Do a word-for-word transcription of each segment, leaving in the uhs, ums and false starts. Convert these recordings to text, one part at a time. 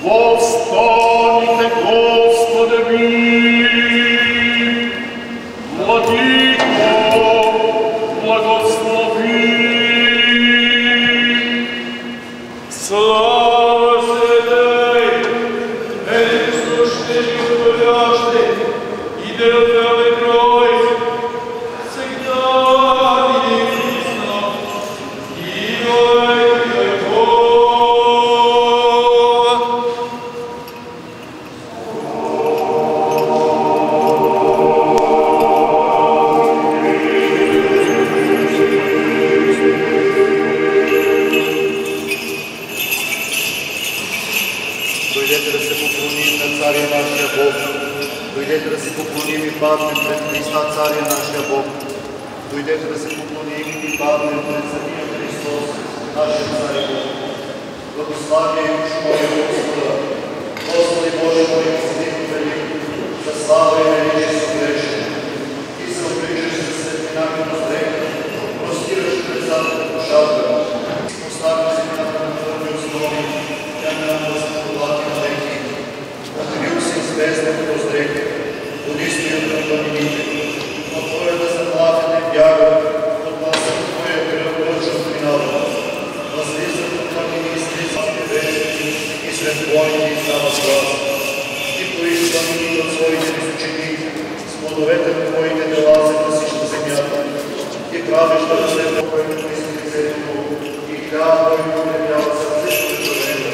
Восстанете, Господи, Владико, благослови. Слава Тебе, великосущий и говорящий, и деревянный крой, всегда и вечно, и век веков. Дойдете да се поклоним на Царя нашия Бог. Дойдете да се поклоним и паднем пред Христа, Царя нашия Бог. Дойдете да се поклоним и паднем пред самия Христос, нашия Царя Бог. Благославие и Божие Господа. Господи Боже мой, Сидим велик, за слава и величие са грешни. Ти се обличаш за светлината на зрека, простираш децата на душата. Постави земята на твърди основи, тя не нам да се подлати на леки. Открил се известен прозрек, водистоят на планините. От Твоята заплата не бяга, от гласа Твоя кръв лъча в минава. Възлизат от планини и слизат вещи и сред войни издава глас. Ти поизвани от своите височини, с плодовете на Твоите дела се насища земята. Ти правиш да разлепа, което мисли лицето и хляб, който умрява сърцето на човека.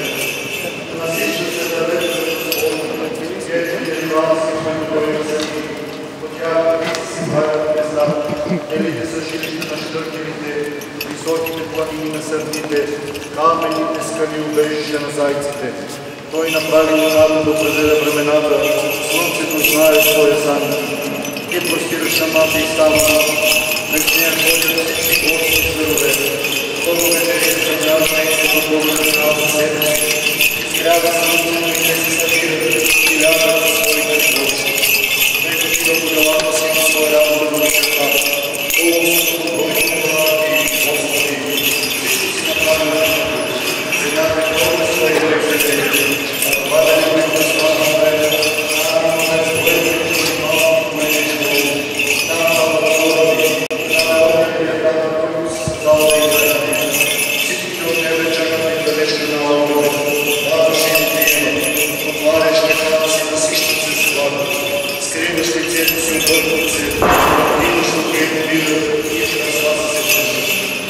Насища се да лепа на Господа, сието и деливанси, които Той насъди. От тях вици си правят места, елите са жилища на щъркелите, високите планини на сърдите, камените скали убежище на зайците. Той направи луната да определя времената, слънцето знае своя сан. Ти простираш самата и ставана, през нея ходят всички горски зверове. Първо вечеря съмняваме и се подобна на себе си. Изгрява слънцето и те се събират и лягат на своите плочи. Нека ти да поделата си на своя работа да вечерта. О, Господи, Боже на врати, Господи, всичко си направи на земята е много свои ръцете, а това да не бъде слава време, ами на своите малки мъжество, там на кораби, на кораби, на плюс, зала и време. Всички от тебе чакат и далече на огър, радваше им приема, отваряш ръката си, насищат се слава, скриваш лицето си от върховце, имаш от което виждат и ще разласа се чужда.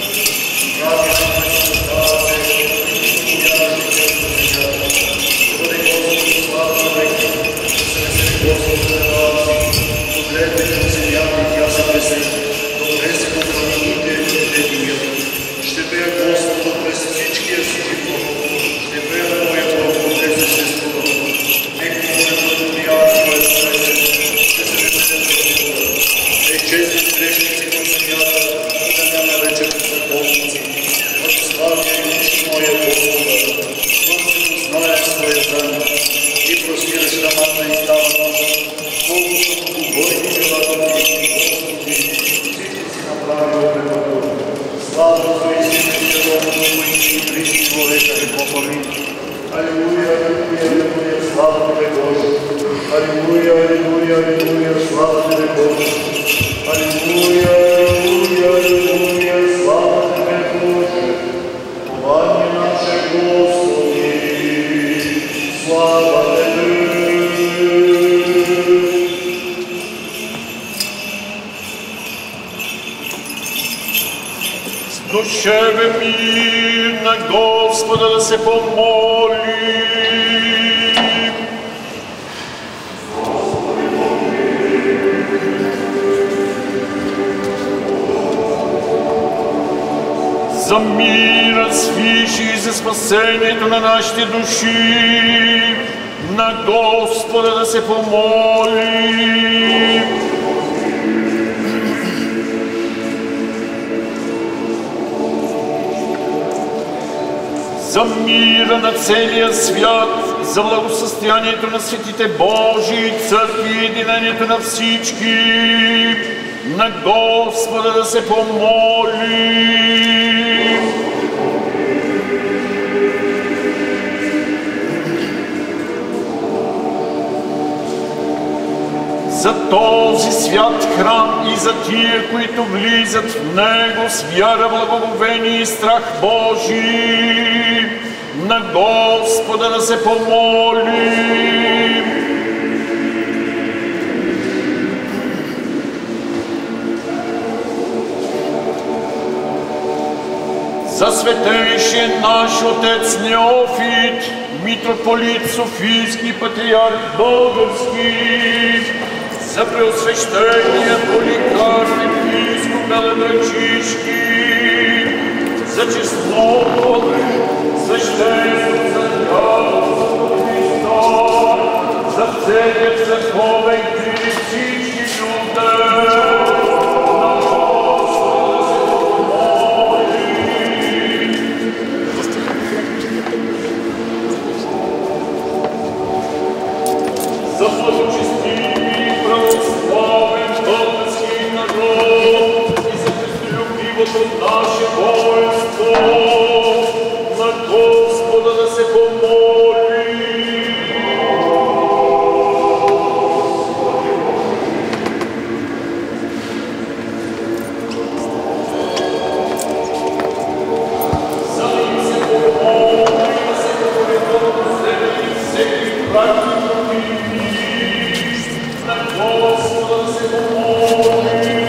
Правиш на създава се, повярваш лицето на земята. Бъде Господи слава на веки, да се весели Господи на глава си, погледне към земята и тя се весели, добре се по планините и те димят. Ще пея Господа през всичкия си живот, ще пея Твоя Бог през съществува. Нека моята приятел е спресен, ще се весели Господа. Да изчезнат грешници към земята, да няма вече беззаконници. Благославие и личи моя Господа, слънцето знае своя дан, и простираш рамата и става нощ. Колко са многобойни делата ти, Господи, всички си направи обетото. Слава за истината, Богото и Христи човека и попами. Алилуя, алилуя, алилуя, слава Тебе, Боже. Алилуя, алилуя, алилуя, слава Тебе, Боже. Алилуя, алилуя, алилуя, слава Тебе, Боже. Пование наше, Господи, слава Тебе. Душевен мир на Господа да се помолим. За мира свиши и за спасението на нашите души, на Господа да се помолим. За мира на целия свят, за благосъстоянието на светите Божии църкви и единението на всички, на Господа да се помолим. за този свят храм и за тия, които влизат в него с вяра, благоговение и страх Божий, на Господа да се помолим. За светейшия наш отец Неофит, митрополит Софийски, патриарх български, за преосвещения Поликарп, епископ Белоградчишки, за честното свещено църквенство Христос, за целият църковен кръг всички люди. За благочестивый и православен български народ и за христолюбивото наше воинство, на Господа да се помолим. За да им се помоли, да се помолят от земли всеки практик, Господа да се помоли.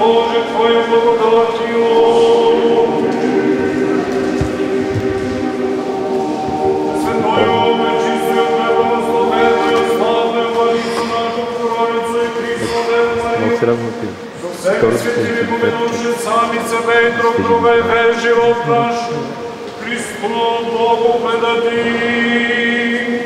Боже, Твоя благодатью. Святою, пречистою, преблагословенною, славною Владицю нашу, Богородицю і Христу, Но все равно ты со всеми святыми помянувши сами себя и друг друга, и весь живот наш Христу Богу предадим.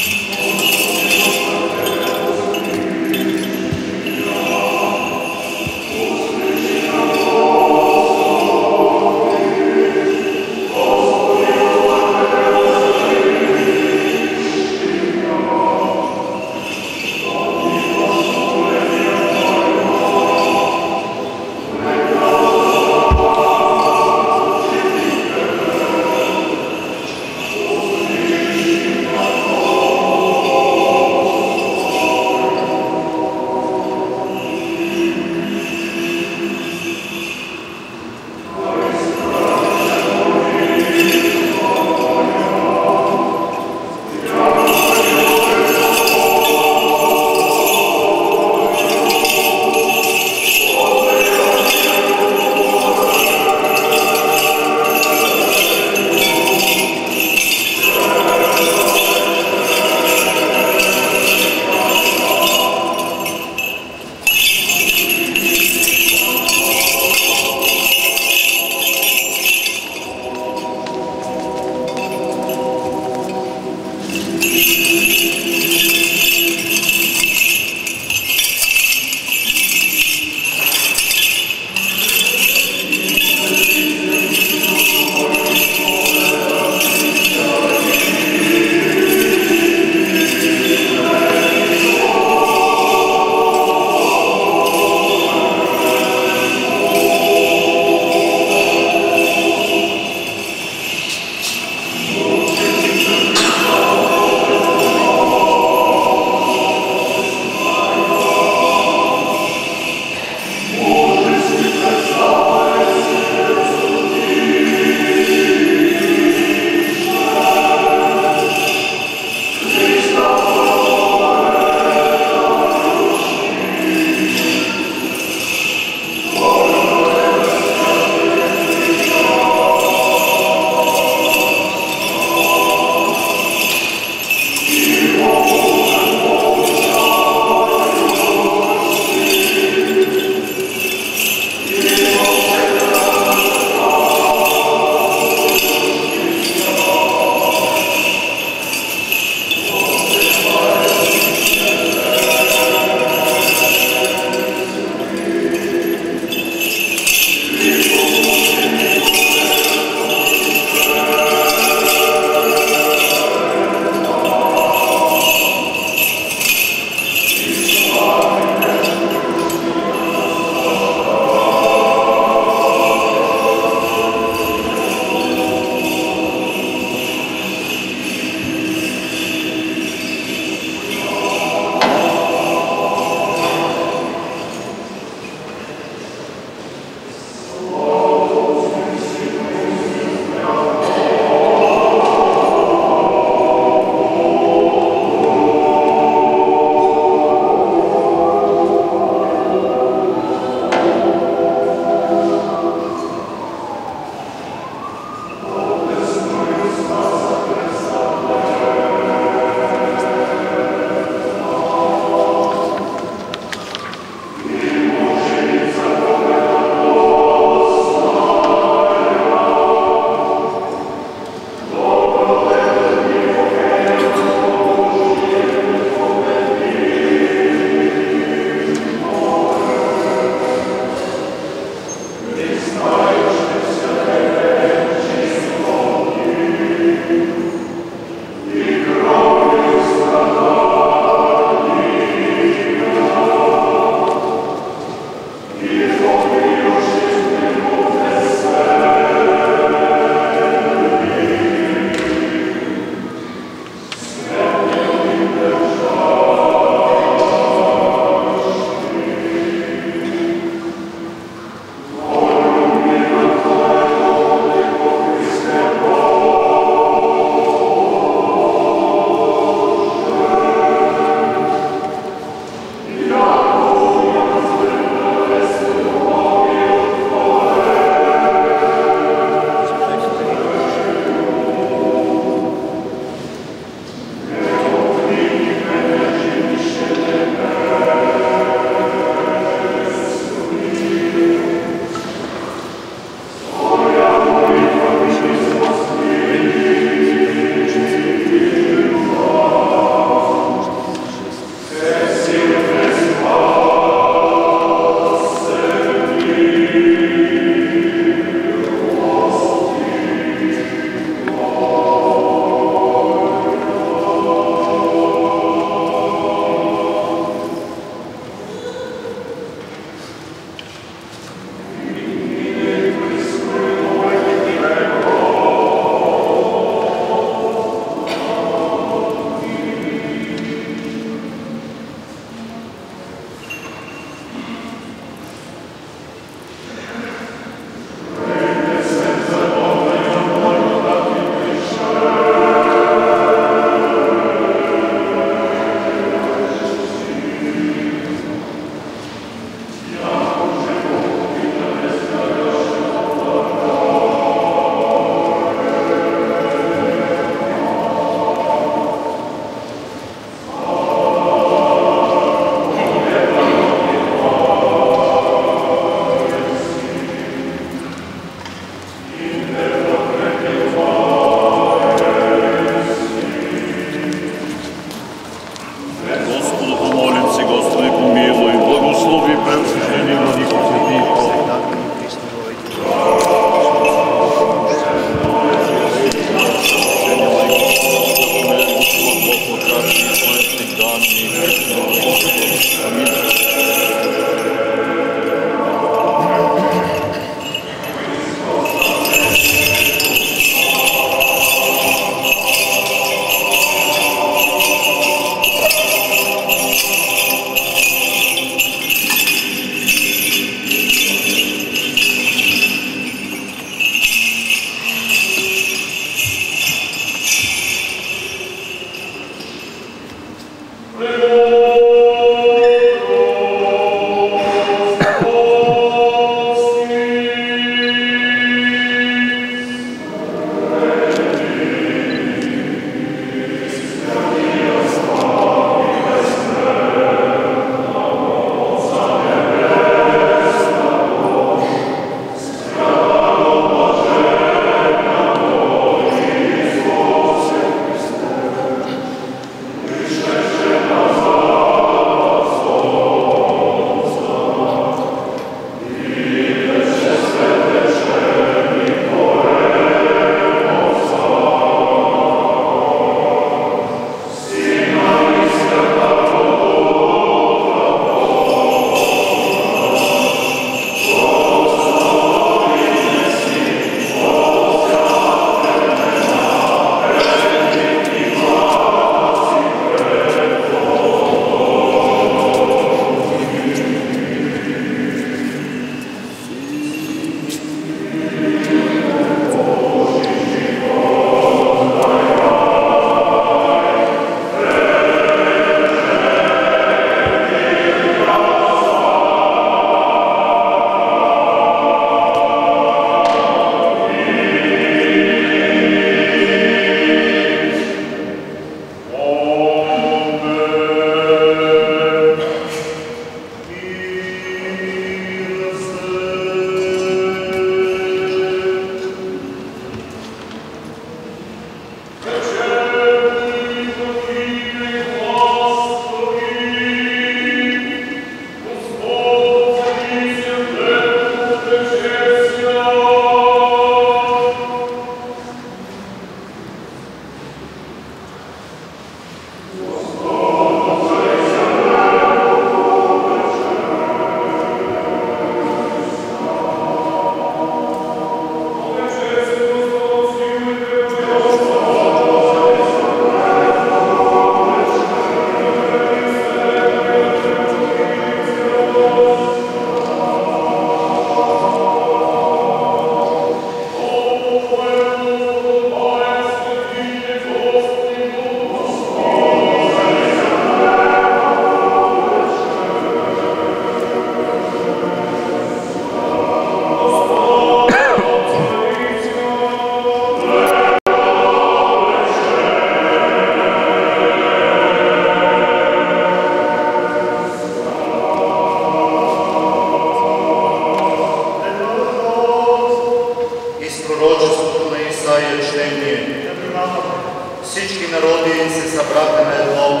Всички народи се събраха на едно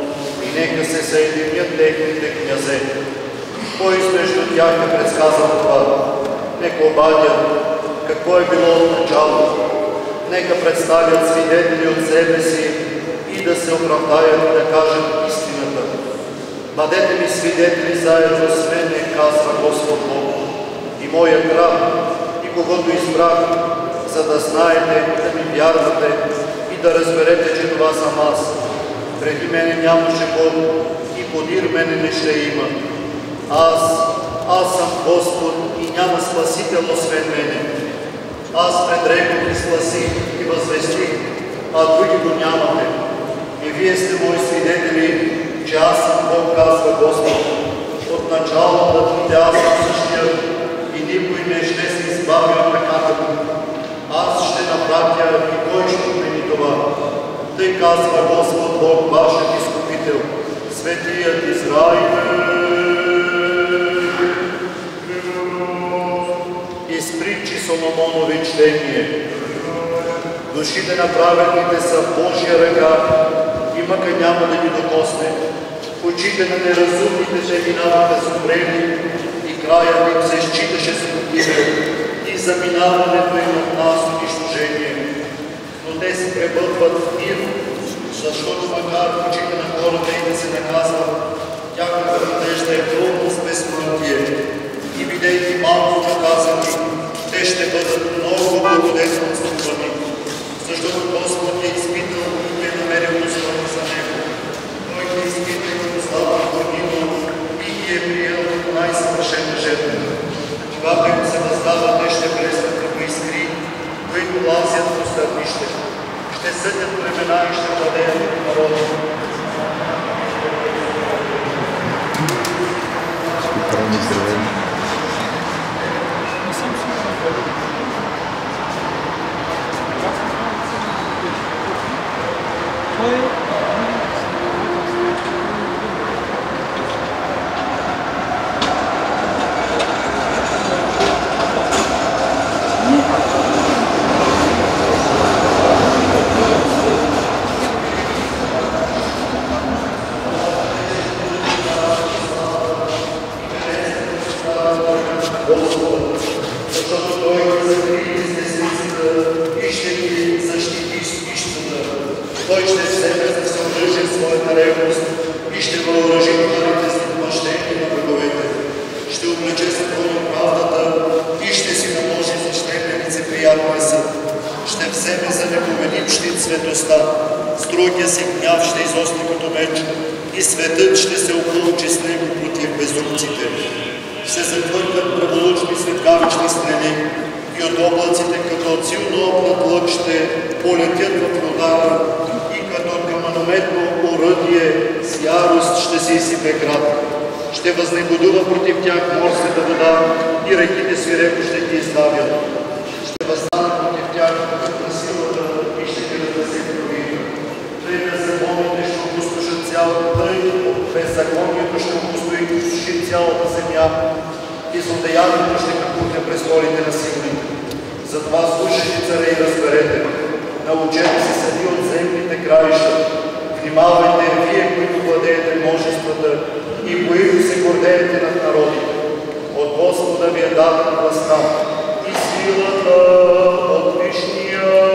и нека се съединят техните князе. Кой измежду тях е предсказал това? Нека обадят какво е било от начало. Нека представят свидетели от себе си и да се оправдаят и да кажат истината. Бъдете ми свидетели заедно с мене, казва Господ Бог, и моят раб, и когото избрах, за да знаете, да ми вярвате и да разберете, че това съм аз. Преди мене нямаше Бог и подир мене не ще има. Аз, аз съм Господ и няма Спасител освен мене. Аз предрекох и спасих и възвестих, а други го нямате. И вие сте мои свидетели, че аз съм Бог, казва Господ. От началото да дойде аз съм същия и никой не ще се избави от ръката му. Аз ще напратя и кой ще отмени това. Тъй казва Господ Бог, вашият изкупител, Светият Израиле. Из притчи Соломонови четение. Душите на праведните са в Божия ръка и мъка няма да ги докосне. Очите на неразумните се минаваха с умрели и краят им се считаше с година и заминаването им от нас унищожение. Но те се пребъдват в мир, защото макар очите на хората и да се наказват, тяхната надежда е пълна с безсмъртие. И бидейки малко наказани, те ще бъдат много благодетелствани, защото Господ е изпитал и е намерил условия за него. Той е изпитал и остава година и ги е приел като най-съвършена жертва. Когато им се въздава, те ще блеснат като искри, които лазят по стърнище. Ще съдят племена и ще владеят народа. ревност и ще въоръжи ударите с отмъщение на враговете. Ще облече с коню правдата и ще си наложи за щепенице приятния съд. Ще вземе за непобедим щит светостта, строгия си гняв ще изосне като меч и светът ще се опълчи с него против безумците. Ще затвъркат праволучни светкавични стрели и от облаците като от силно опнат лък ще полетят в удара и като от камънометно оръдие с ярост ще се изсипе град. Ще възнегодува против тях морската вода и реките свирепо ще ги изставят. Ще възстане против тях на силата и ще ги раздаси крови. Тъй беззаконните ще опустошат цялата, тъй беззаконието ще опустоши цялата земя и злодеянието ще капутне престолите на силните. Затова слушайте, царе, и разберете. Научете се съди от земните краища. Внимавайте, вие, които владеете множествата и които се гордеете над народите. От Господа ви е дадена властта и силата от Вишния.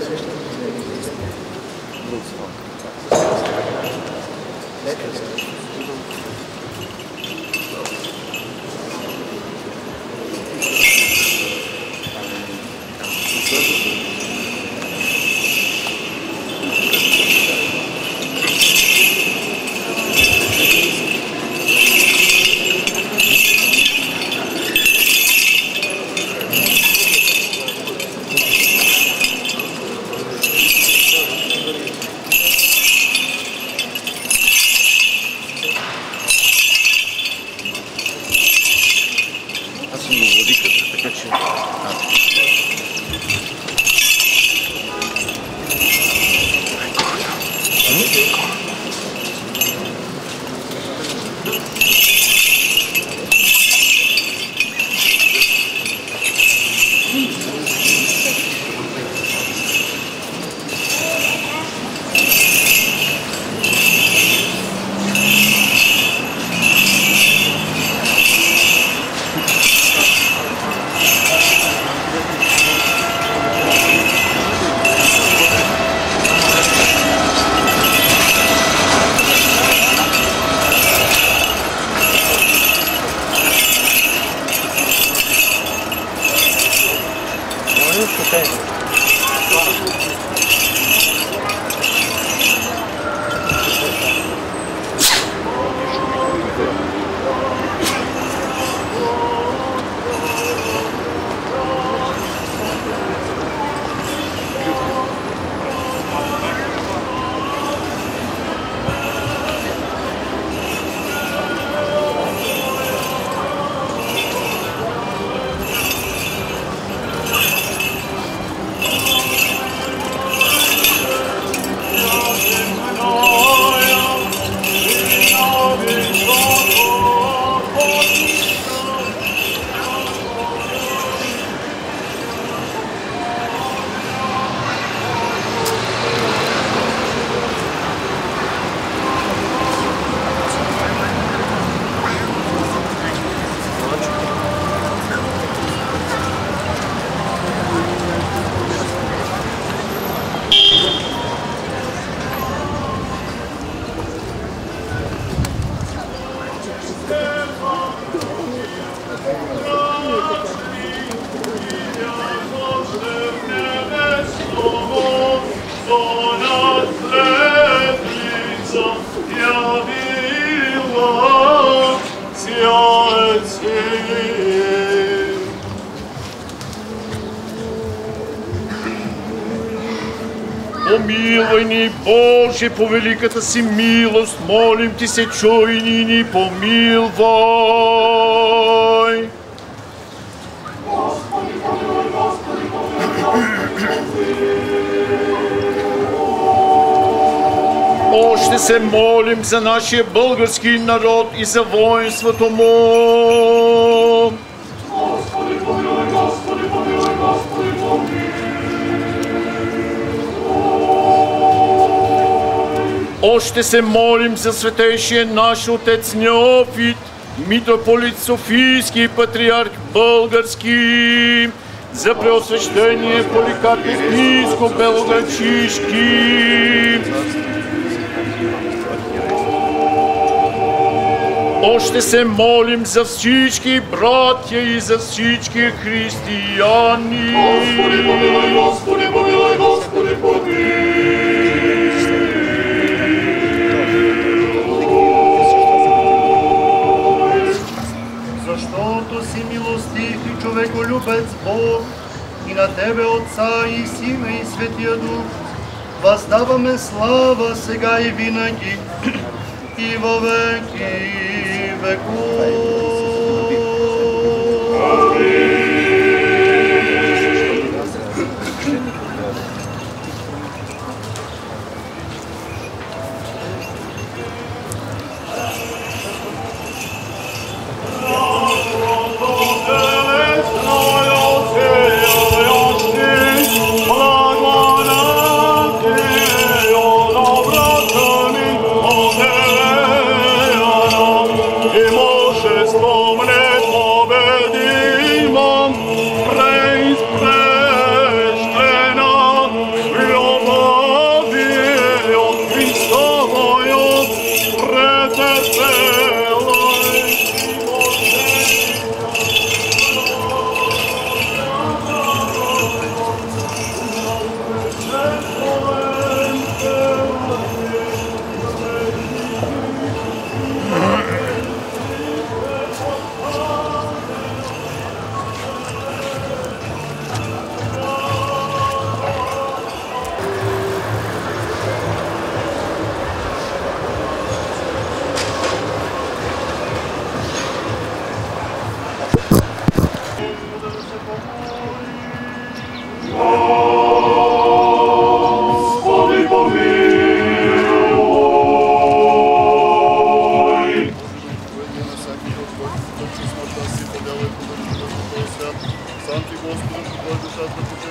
Помилуй ни, Боже, по великата си милост, молим ти се, чуй ни, ни помилвай. Господи, помилуй, Господи, помилуй, Още се молим за нашия български народ и за воинството му. Господи, помилуй, Господи, помилуй, Господи, помилуй. Още се молим за светейшия наш отец Неофит, митрополит Софийски, патриарх български, за преосвещение Поликарп епископ Белоградчишки. Още се молим за всички братя и за всички християни. Господи, помилуй, Господи, помилуй, Господи, помилуй. Защото си милостив и човеколюбец Бог, и на Тебе, Отца и Сина и Светия Дух, въздаваме слава сега и винаги, и във веки веков. Божество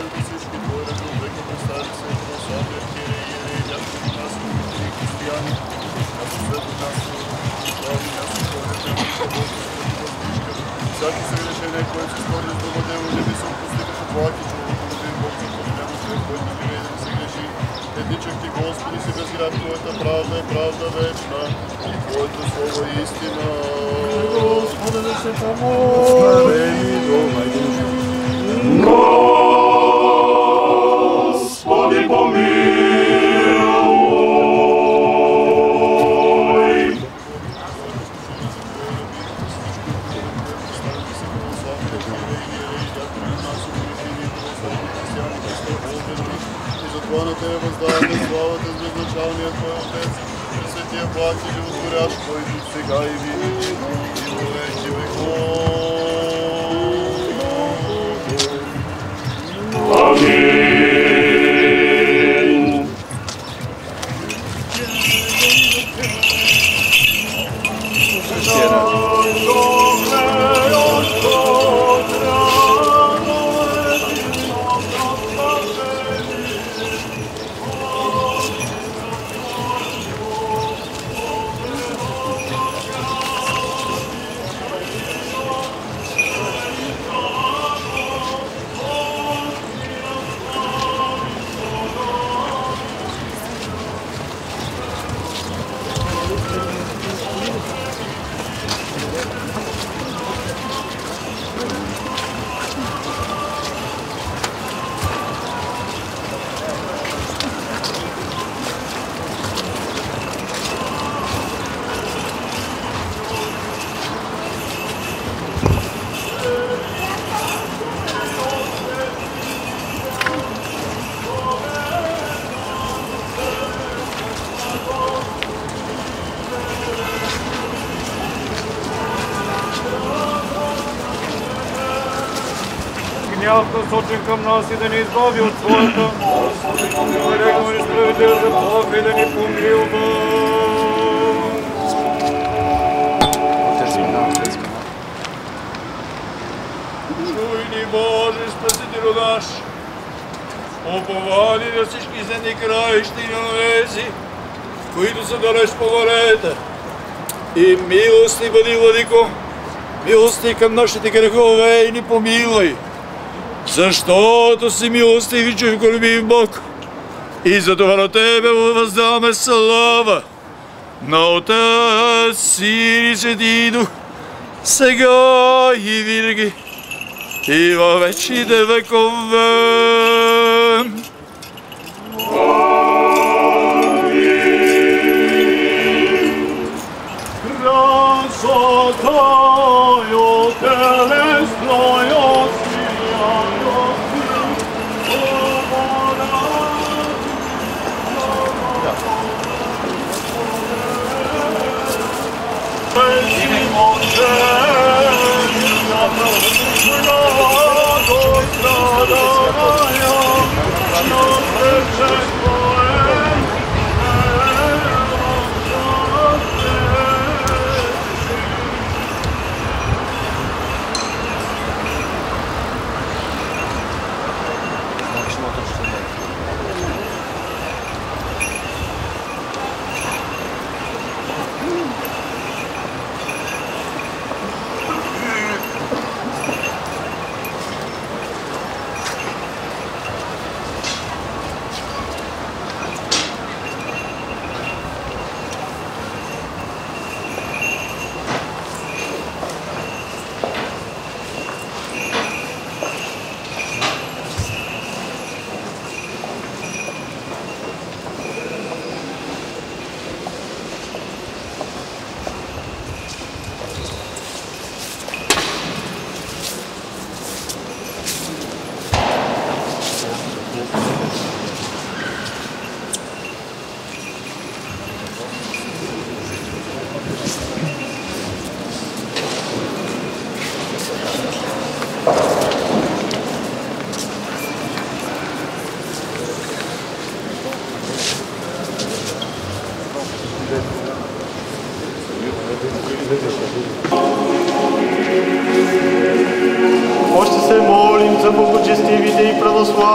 всички Твои редове, века представи се православие, архиереи, иереи, дякони, наследници и християни, а последно място, слави място, Твоите, въздишка, всяки съгрешение, което се стори с дума дело, не ми се опустика в оплаки, човеколюбив Бог, за поделено човек, който не живее да не се греши. Едничък Ти, Господи, си без грях, Твоята правда е правда вечна и Твоето слово е истина. Господи, да се помоли, домай души. Господи, помилуй! И затова на Тебе въздаваме славата с безначалния Твой Отец, Пресветия благ и животворящ, който сега и винаги и во веки веков. Амин! Гняв насочен към нас и да ни избави от своята. Великого ни справедливо за Бог и да ни помилва. Чуй ни, Боже, Спасителю наш, уповани на всички земни краища и на навези, които са далеч по морете. И милостни бъди, Владико, милостни към нашите грехове и ни помилвай, защото си милостив и човеколюбив Бог. И за това на Тебе въздаваме слава на Отец, Син и Свети Дух, сега и винаги и във вечните векове. Красотою телесною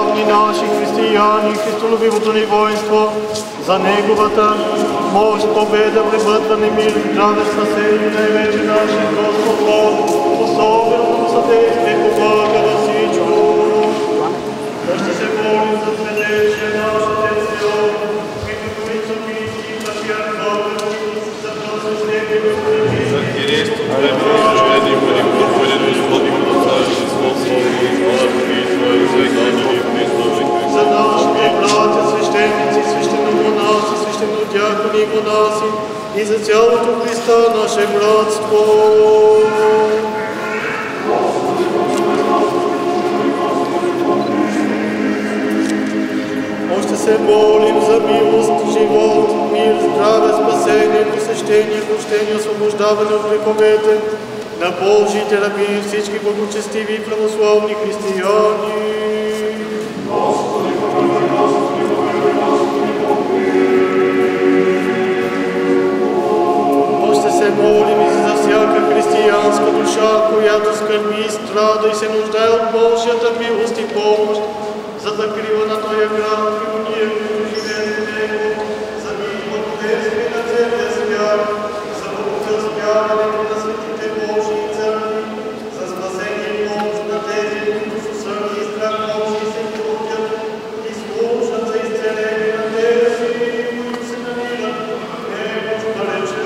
славни наши християни, христолюбивото ни воинство, за неговата мощ, победа, пребъдване, мир, здраве, спасение, най-вече нашия Господ Бог, особено съдействие, помага на всичко. Ще се молим за святейшия наш Отец Теон, митрополит Софийски, патриарх Български, за просвещение Господи. За Христо, Твоето священи бъди първен Господи, Отцарски, Слово, и слава Твои, Твои, Священи, Христове. За нашите братя, свещеници, свещеномонаси, свещенодиакони и монаси, и за цялото Христа наше братство. Още се молим за милост, живот, мир, здраве, спасение, посещение, прощение, освобождаване от греховете на Божиите раби и всички благочестиви и православни християни. Още се молим и за всяка християнска душа, която скърби, страда и се нуждае от Божията милост и помощ, за закрила на този град, и ние, които живеем в него, за мир и благоденствие на целия свят, за благоуспяването на светите Божии църкви, за спасение и помощ на тези, които с усърдие и страх Божии се трудят и служат за изцеление на тези, които се намират немощ далече.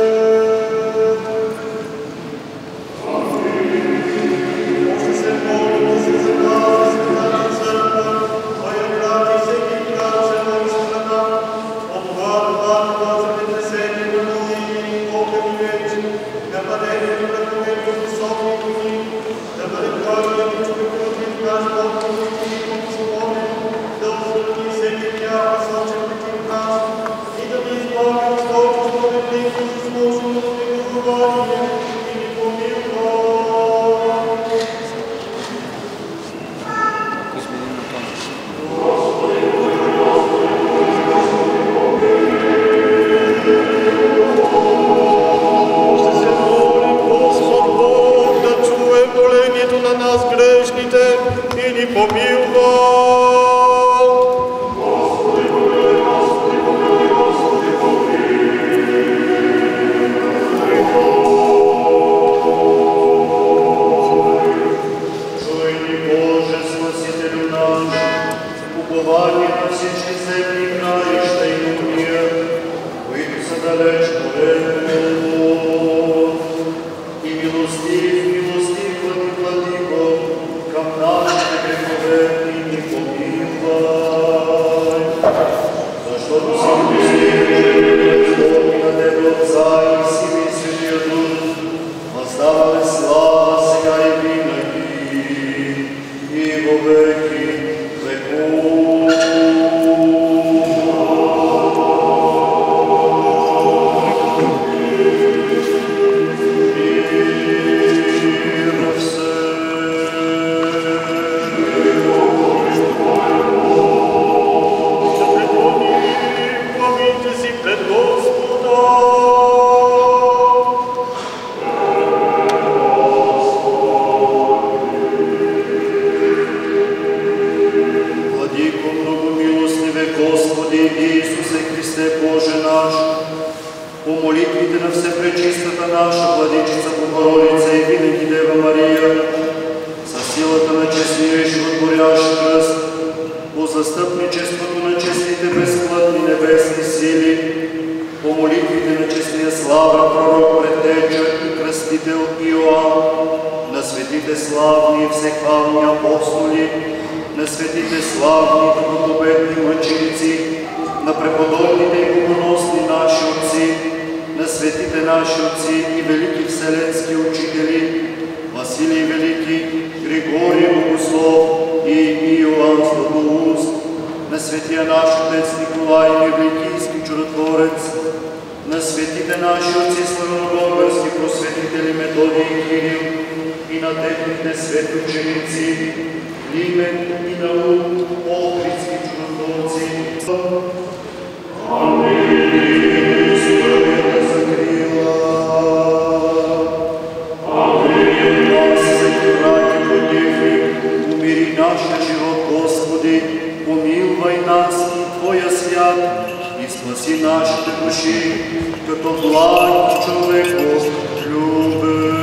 Още се молим да се запази Светата църква, Твоя град и всеки град, село и страна, от глад, глад, глад, за притесение на новини, огъни вече, нападение на врагове и високи кони, да бъде главен и човек против наш Бог, и Господен, да освърни всеки тях, насочен против нас, и да ни избави от своето справедливо заслужено милование и ни помилва. Ще се молим, Господ Бог, да чуе молението на нас грешните и ни помилва. Чуй ни, Боже, Спасителю наш, упование на всички земни краища и уния, които са далеч полето. И милостив, милостив, пъти, пъти, към нашите грехове и ни помилвай. Защото си милостив, Господи на Тебе, Отца и Сина и Святия Дух, въздаваме слава сега и винаги, и во веки веков. Мир все. Да преклоним главите си пред Господа. Владико, многомилостливе Господи Иисусе Христе Боже наш, по молитвите на Всепречистата наша Владичица Богородица и винаги Дева Мария, със силата на честния и животворящ кръст, по застъпничеството на честните безплътни небесни сили, по молитвите на честния славен пророк, предтеча и кръстител Иоанн, на светите славни и всехвални апостоли, на светите славни и добробедни мъченици, на преподобните и богоносни наши отци, на светите наши отци и велики вселенски учители, Василий Велики, Григорий Богослов и Иоанн Златоуст, на светия наш отец Николай Невликийски чудотворец, на светите наши отци славянобългарски просветители Методий и Кирил и на техните светоученици Климент и Наум, Охридски чудотворци. Амин. Здравията закрила. Амин. Нас, всеки враг и противник, умири нашия живот, Господи, спаси нашите души, като благ човек любен.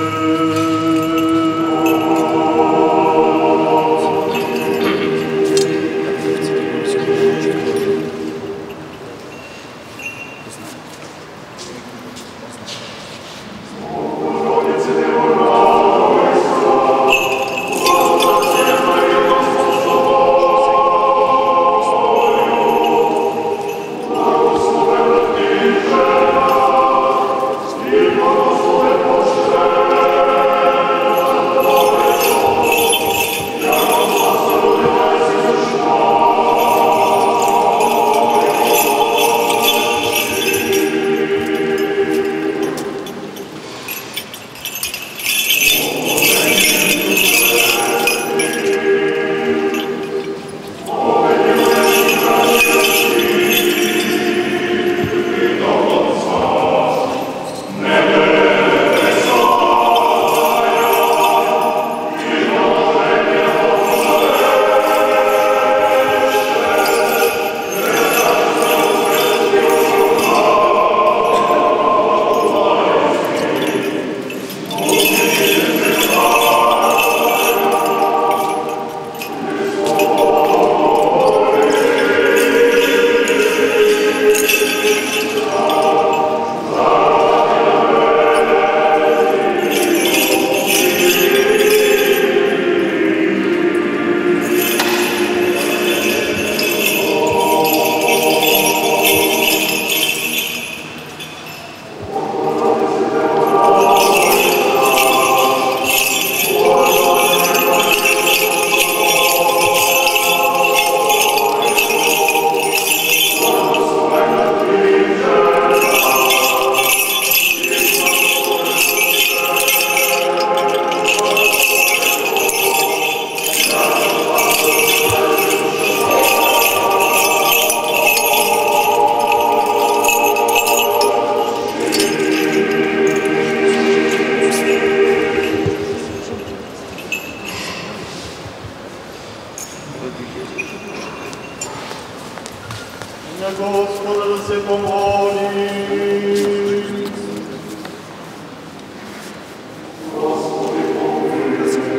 Господа да се помоли. Господи, помоли.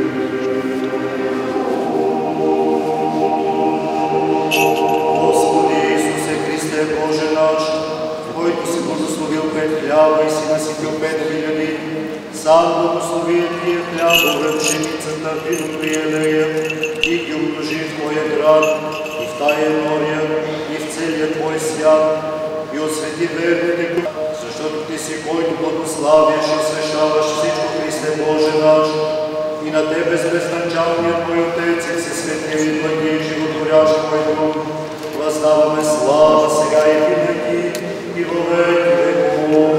Господи Исусе Христе, Боже наш, който си благословил пет хляба и си наситил пет хиляди, сам благослови тия хлябове, пшеницата, виното и елея, и ги умножи в Твоя град, и в тая нория, и в целия Твой свят, и освети верните, защото Ти си, който благославяш и свещаваш всичко, Христе Боже наш, и на Тебе с безначалният Твой Отец и всесветния и благи и животворящ Твой Дух, въздаваме слава сега и винаги, и во веки веков.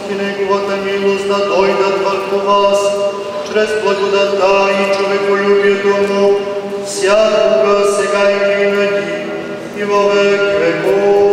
и Неговата милост да дойдат върху вас, чрез благодата и човеколюбието Му, всякога, сега и винаги, и във веки веков.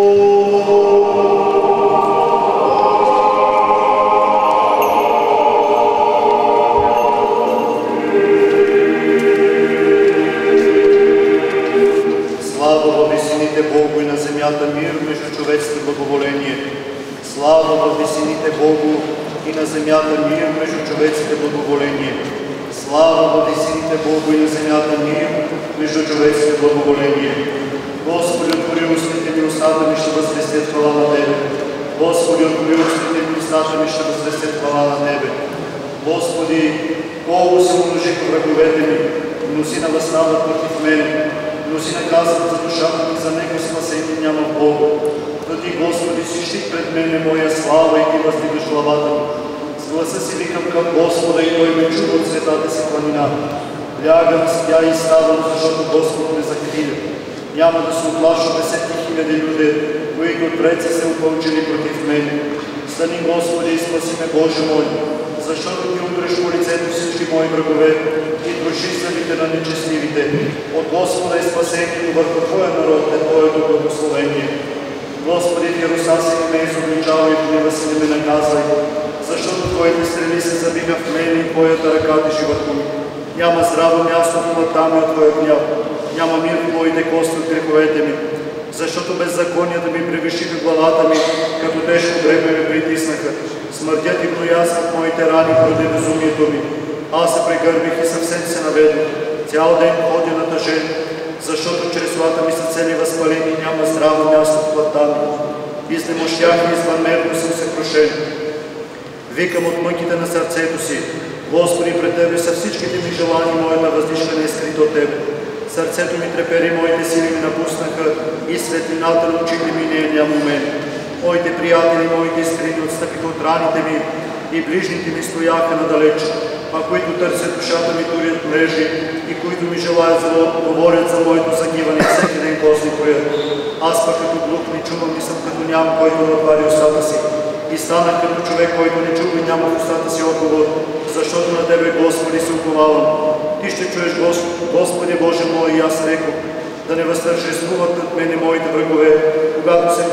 Богу и на земята мир между човеците благоволение. Слава във висините Богу и на земята мир между човеците благоволение. Слава във висините Богу и на земята мир между човеците благоволение. Господи, отвори устните ми, устата ми ще възвестят хвала на Тебе. Господи, отвори устните ми, устата ми ще възвестят хвала на Тебе. Господи, колко се умножиха враговете ми, мнози навъснават против мене. Мнози наказват за душата ми, за него спасение няма в Бога. Но Ти, Господи, си щит пред мене моя слава и Ти въздигаш главата ми. С гласа си викам към Господа и Той ме чува от светата си планина. Лягам, спя и ставам, защото Господ ме закриля. Няма да се оплаша десетки хиляди люди, които отпред са се опълчили против мене. Стани, Господи, и спаси ме, Боже мой, защото Ти удреш по лицето всички мои врагове и троши съдите на нечестивите. От Господа е спасението върху Твоя народ, е Твоето благословение. Господи, Ти роса си не ме изобличава и гнева си не ме наказвай, защото Твоите стрели се забиха в мене и Твоята ръка тежи върху ми. Няма здраво място в плътта ми от Твоя гняв, няма мир в моите кости от греховете ми, защото беззаконията ми превишиха главата ми, като тежко бреме ме притиснаха. Смъртят и гноясват моите рани поради безумието ми. Аз се прегърбих и съвсем се наведох. Цял ден ходя натъжен, защото чрез злата ми са цели възпалени и няма здраво място в плътта ми. Изнемощях и извънмерно съм се крушен. Викам от мъките на сърцето си: Господи, пред Тебе са всичките ми желания, моята въздишка не е скрита от Тебе. Сърцето ми трепери, моите сили ми напуснаха и светлината на очите ми не е няма у мен. Моите приятели, моите искрени отстъпиха от раните ми и ближните ми стояха надалеч, а които търсят душата ми турят мрежи и които ми желаят зло, говорят за моето загиване и всеки ден косни кроят. Аз пък като глух не чувам и съм като ням, който не отваря устата си. И станах като човек, който не чува и няма в устата си отговор, защото на Тебе, Господи, се уповавам. Ти ще чуеш, Господи Боже мой, и аз рекох: да не възтържествуват над мене моите врагове, когато се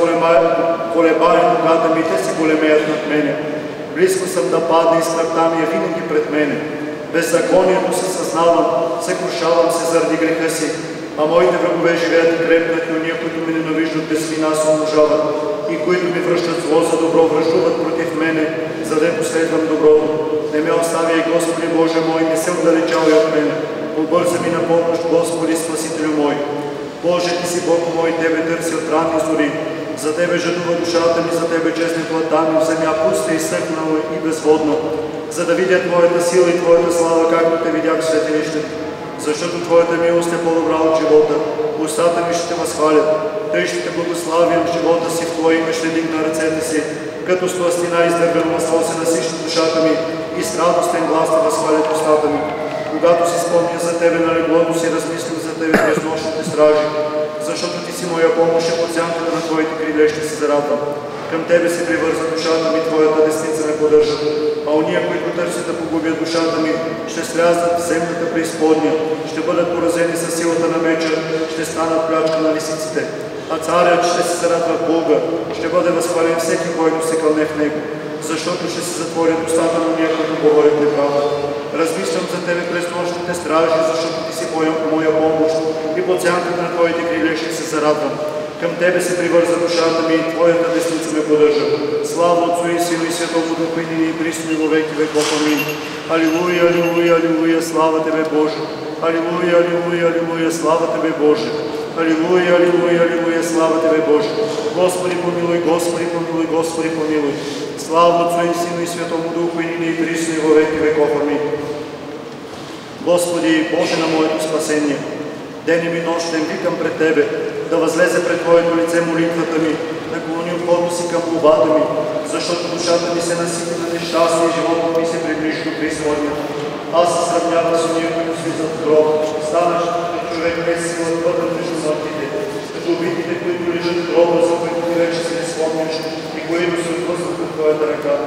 колебае ногата ми, те се големеят над мене. Близко съм да падна и смъртта ми е винаги пред мене. Беззаконието се съзнавам, се крушавам се заради греха си, а моите врагове живеят и крепнат, и ония, които ме ненавиждат без вина, се умножават, и които ми връщат зло за добро, връждуват против мене, за да последвам доброто. Не ме оставяй, Господи Боже мой, не се отдалечавай от мене. Побърза ми на помощ, Господи, Спасителю мой. Боже, Ти си Бог мой, Тебе търси от ранни зори. За Тебе жадува душата ми, за Тебе честни плата ми в земя пуста, изсъхнала и безводна, за да видя Твоята сила и Твоята слава, както Те видях в светилището. Защото Твоята милост е по-добра от живота, устата ми ще Те възхвалят. Тъй ще Те благославям в живота си, в Твоя име ще дигна ръцете си, като с тластина издървено масло се насища душата ми и с радостен глас да възхвалят устата ми. Когато си спомня за Тебе на леглото си, размислям за Тебе през нощните стражи, защото Ти си моя помощ и под сянката на Твоите криле ще се зарадвам. Към Тебе се привърза душата ми, Твоята десница ме поддържа, а ония, които търсят да погубят душата ми, ще слязат в земната преизподня, ще бъдат поразени със силата на меча, ще станат плячка на лисиците. А царят ще се зарадва в Бога, ще бъде възхвален всеки, който се кълне в Него, защото ще се затворят устата на ония, които говорят неправда. Размислям за Тебе през нощните стражи, защото Ти си моя, моя помощ и под сянката на Твоите криле ще се зарадвам. Към Тебе се привърза душата ми и Твоята десница ме поддържа. Слава Отцу и Сину и Святому Духу, и нини и присно и во веки веков. Амин. Алилуя, алилуя, алилуя, слава Тебе, Боже. Алилуя, алилуя, алилуя, слава Тебе, Боже. Алилуя, алилуя, алилуя, слава Тебе, Боже. Господи помилуй, Господи помилуй, Господи помилуй. Слава Отцу и Сину и Святому Духу, и нини и присно и во веки веков. Амин. Господи, Боже на моето спасение, денем и нощем викам пред Тебе, да възлезе пред Твоето лице молитвата ми, да клони ухото си към молбата ми, защото душата ми се насити на нещастие и животът ми се приближи до преизподния. Аз се сравнявам с ония, които слизат в гроб, станаш като човек без сила твърда между мъртвите, като убитите, които лежат в гроба, за които Ти вече си не спомняш и които се отблъскват от Твоята ръка.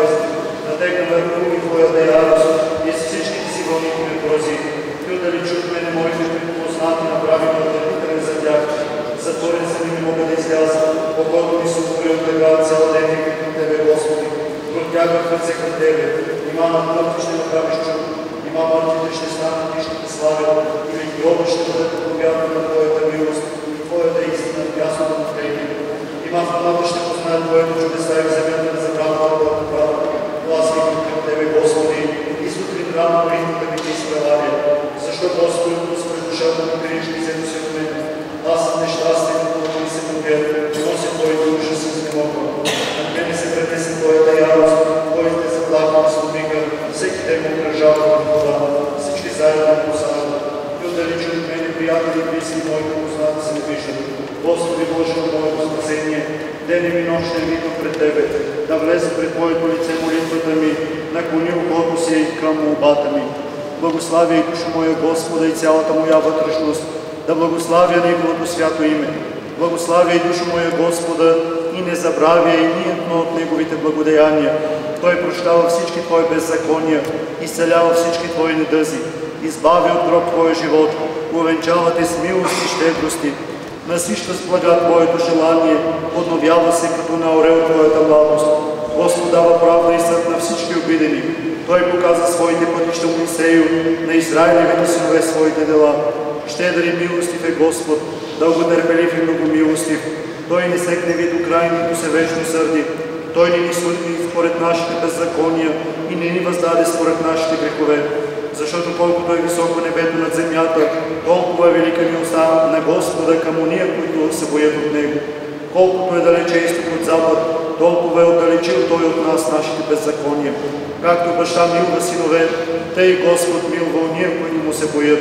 ярост, натегна върху ми Твоята ярост и с всичките си вълни ме порази. Ти отдалечи от мене моите познати, направи ме отдалителен за тях. Затворен съм и не мога да изляза, когато ми се отвори от тъга цял ден и към Тебе, Господи. Протягах ръце към Тебе, нима на мъртви ще направиш чуд, нима мъртвите ще станат и ще Те славят, или гроба ще бъде проповядана на Твоята милост и Твоята истина в мястото на трети. Нима в плата ще познаят Твоето чудеса и в земята на забраната Твоята права. Аз викам към Тебе, Господи, и сутрин рано придно да ми Ти изправя. Защо, Господи, отпускаш душата ми, криеш лицето си от мен? Аз съм нещастен, когато ми се побед, че нося Твоите душа с изнемогва. Над мене се претесна Твоята ярост, Твоите заплахи с обика, всеки ден ме окръжава в вода, всички заедно ме посадят. И отдалечи от мене приятели и близки, моите познати се не виждат. Господи Боже, на моето спасение, ден и нощ ще викам пред Тебе, да влезе пред Твоето лице молитвата ми, наклони ухото си към молбата ми. Благославя и душа моя Господа и цялата моя вътрешност, да благославя Неговото свято име. Благославя и душа моя Господа и не забравя и ниедно от Неговите благодеяния. Той прощава всички Твои беззакония, изцелява всички Твои недъзи, избавя от гроб Твоя живот, увенчава Те с милост и щедрости, насища с блага Твоето желание, подновява се като на орел Твоята младост. Господ дава правда и съд на всички обидени. Той показа своите пътища Моисею, на Израилевите синове своите дела. Щедър и милостив е Господ, дълготърпелив и многомилостив. Той не се гневи до край, нито се вечно сърди. Той не ни съди според нашите беззакония и не ни въздаде според нашите грехове. Защото колкото е високо небето над земята, толкова е велика милостта на Господа към ония, които се боят от Него. Колкото е далече изток от запад, толкова е отдалечил Той от нас нашите беззакония. Както баща милва синове, тъй Господ милва ония, които Му се боят.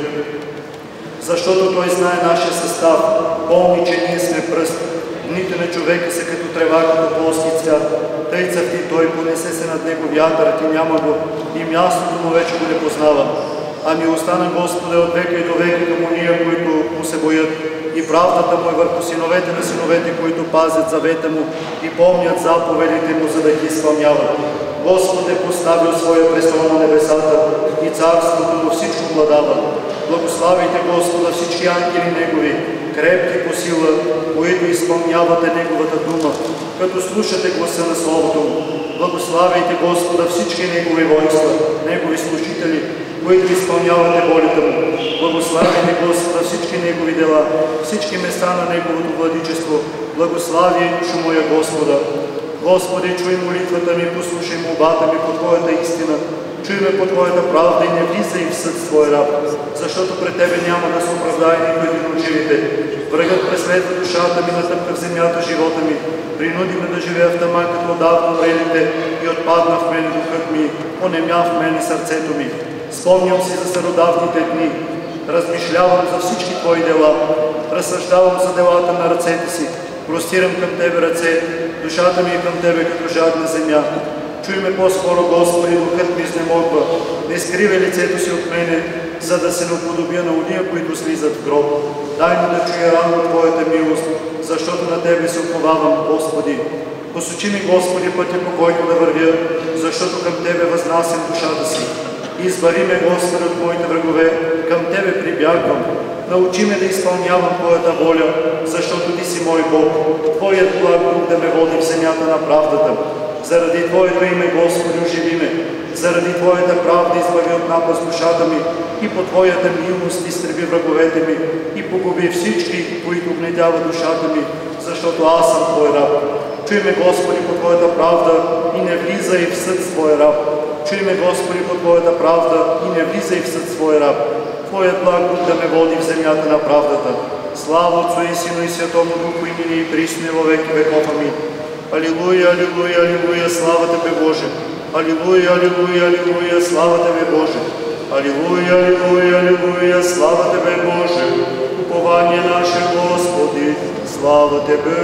Защото Той знае нашия състав, помни, че ние сме пръст. Дните на човека са като трева, като полски цвят. Тъй цъфти Той, понесе се над него вятърът и няма го, и мястото му вече го не познава. А милостта на Господа е от века и до века към ония, които Му се боят. И правдата Му е върху синовете на синовете, които пазят завета Му и помнят заповедите Му, за да ги изпълняват. Господ е поставил своя престол на небесата и царството Му всичко владава. Благославяйте Господа всички ангели Негови, крепки по сила, които изпълнявате Неговата дума, като слушате гласа на Словото Му. Благославяйте Господа всички Негови войска, Негови служители, които изпълнявате волята Му. Благославяйте Господа всички Негови дела, всички места на Неговото владичество. Благославяй душа моя Господа. Господи, чуй молитвата ми, послушай молбата ми по Твоята истина. Чуй ме по Твоята правда и не влизай в съд с Твой раб, защото пред Тебе няма да се оправдае нито един от живите. Врагът преследва душата ми, натъпка в земята живота ми. Принуди ме да живея в тъма, като отдавна умрелите, и отпадна в мене духът ми, онемя в мене сърцето ми. Спомням си за стародавните дни, размишлявам за всички Твои дела, разсъждавам за делата на ръцете си, простирам към Тебе ръце, душата ми е към Тебе като жадна земя. Чуй ме по-скоро, Господи, духът ми изнемогва, не скривай лицето си от мене, за да се не уподобя на ония, които слизат в гроб. Дай ми да чуя рано Твоята милост, защото на Тебе се уповавам, Господи. Посочи ми, Господи, пътя, по който да вървя, защото към Тебе възнасям душата си. Избави ме, Господи, от моите врагове, към Тебе прибягвам. Научи ме да изпълнявам Твоята воля, защото Ти си мой Бог. Твоят благ дух да ме води в земята на правдата. Заради Твоето име, Господи, оживи ме. Заради Твоята правда избави от напаст душата ми и по Твоята милост изтреби враговете ми и погуби всички, които гнетяват душата ми, защото аз съм Твой раб. Чуй ме, Господи, по Твоята правда и не влизай в съд с Твой раб. Чуй ме, Господи, по Твоята правда и не влизай в съд с Твой раб. Твоят благ дух да ме води в земята на правдата. Слава Отцу и Сину и Святому Духу, и нині и присно во веки веков. Амин. Алилуя, алилуя, алилуя, слава Тебе, Боже! Алилуя, алилуя, алилуя, слава Тебе, Боже! Алилуя, алилуя, алилуя, слава Тебе, Боже! Упование наше, Господи, слава Тебе!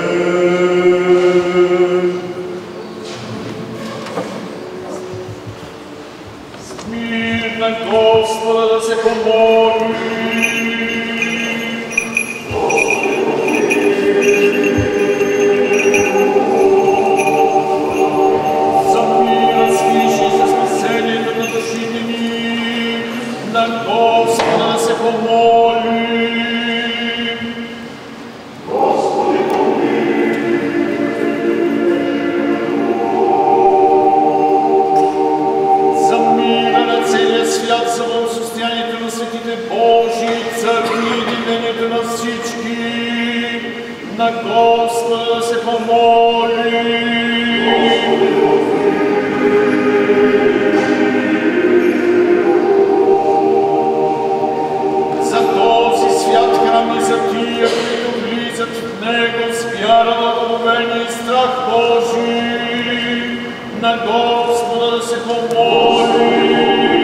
Мир на Господа да се помоли! За мира на Господа се помоли. За този свят храм и за тия, които влизат в него с вяра, благоговение и страх Божий, на Господа да се помоли.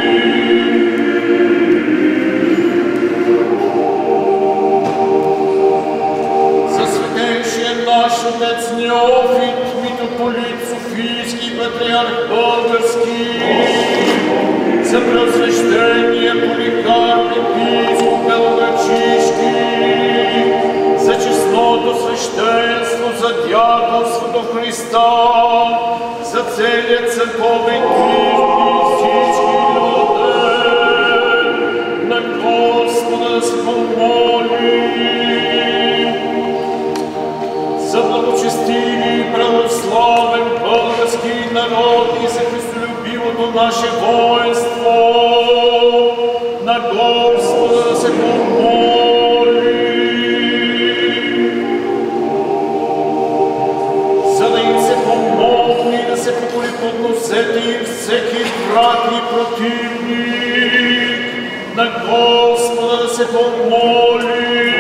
За светейшия наш отец Неофит, митрополит Софийски, патриарх български, за преосвещение Поликарп, епископ Белоградчишки, за честното свещенство, за дяконство до Христа, за целият църковен клир и всички люди, на Господа да се помоли. За благочестивия и православен български народ и за христолюбивото наше воинство, на Господа да се помоли. За да им се помогне и да се покори под носете им всеки враг и противник, на Господа да се помоли.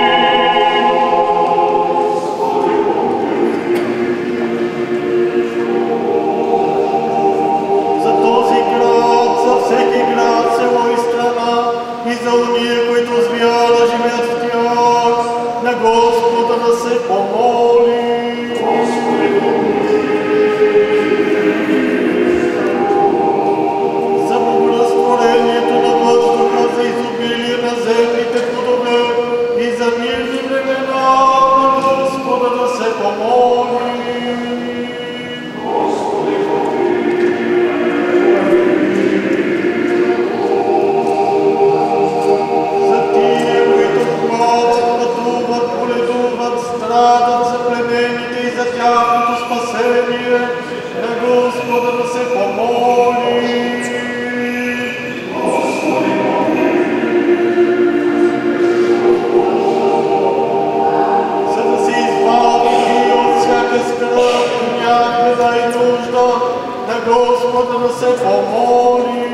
И за уния, които с вяра живеят в тях, на Господа да се помоли. За благоразтворението на въздуха, за изобилие на земните плодове и за мирни времена, на Господа да се помоли. Страдат за племените и за тяхното спасение, на Господа да се помоли. За да се избави от всяка скръб, някъде и нужда, на Господа да се помоли.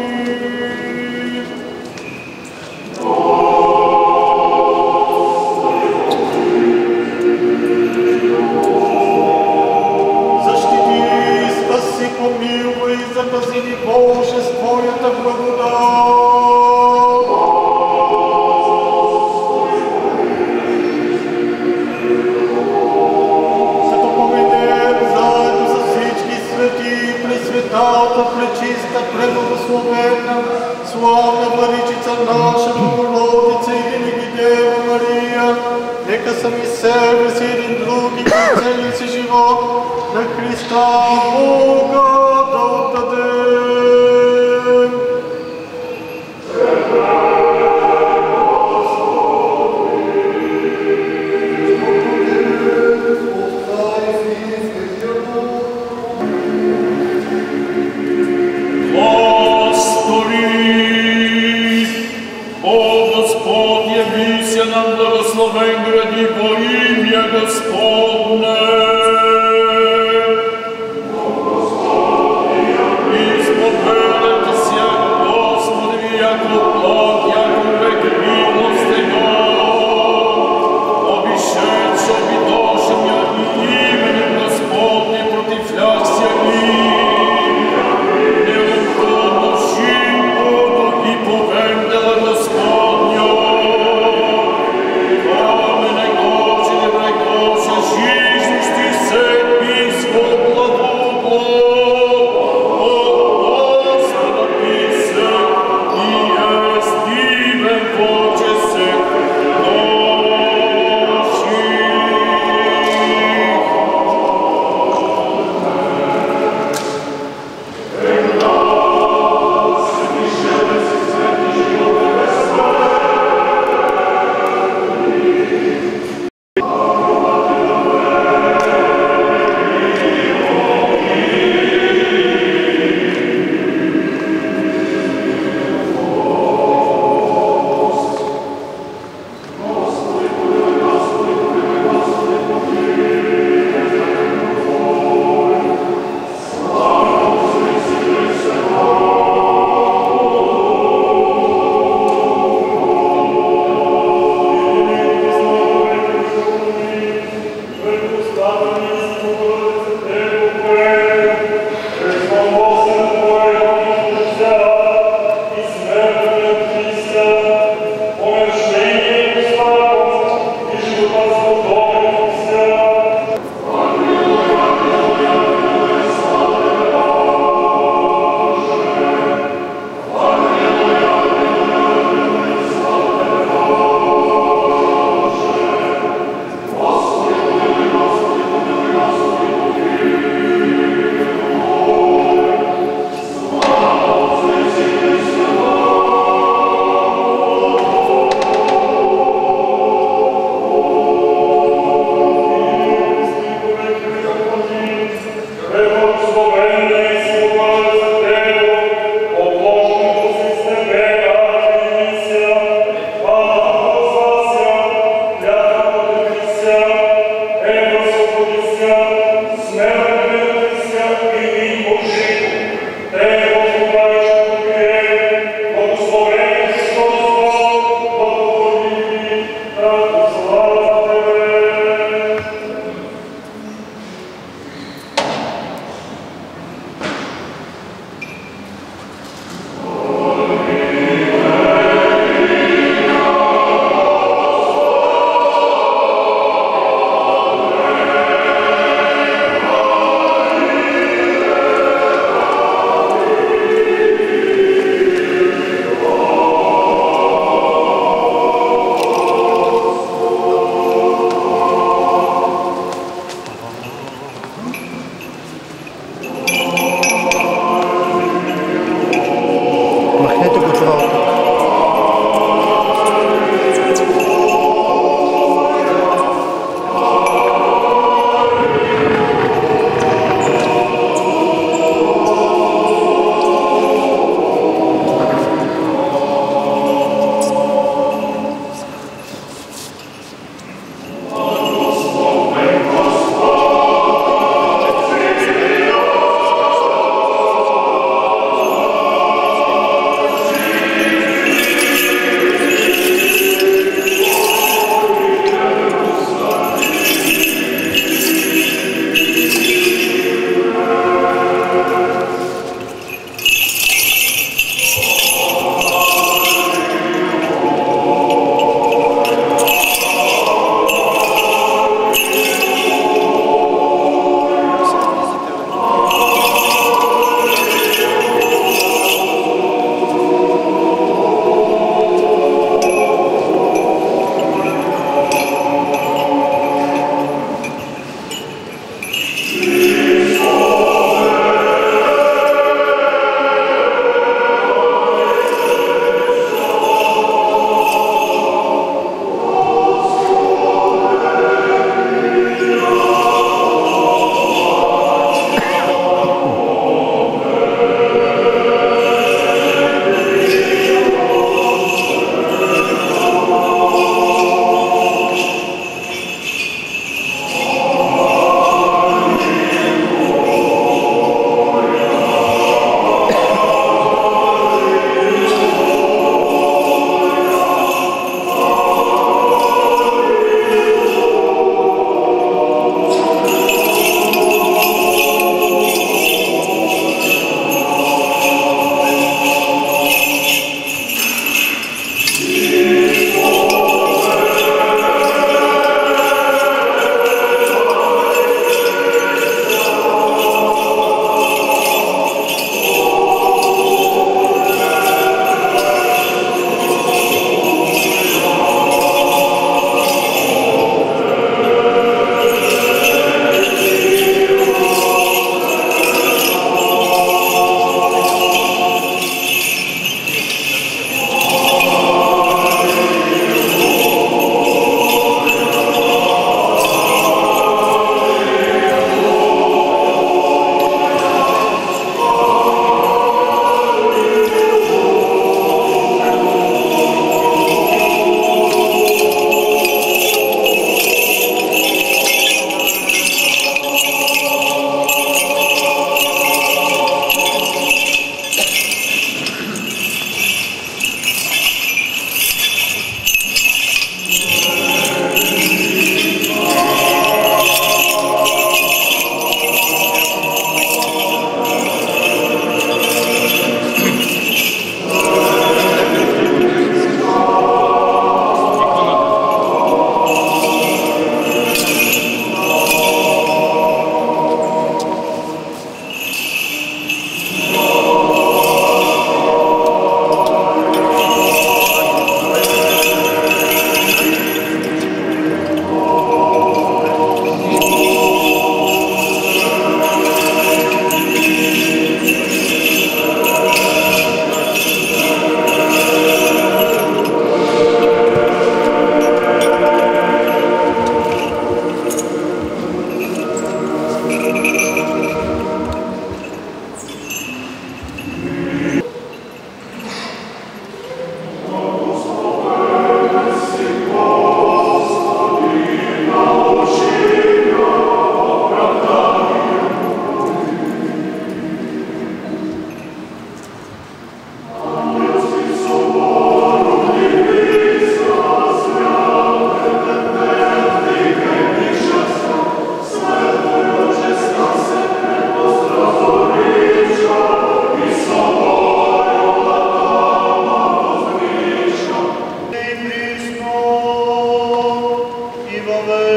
Помилуй и запази ни, Боже, с Твоята благодат. Като поминем заедно с всички свети, пресветата, пречиста, преблагословена, славна Владичица наша, Богородица и винаги Дева Мария, нека сами себе си един друг и целия си живот на Христа Бога да отдадем. Господи, о Господ, яви се нам благословен гради по имя Господне. Господня, Господи,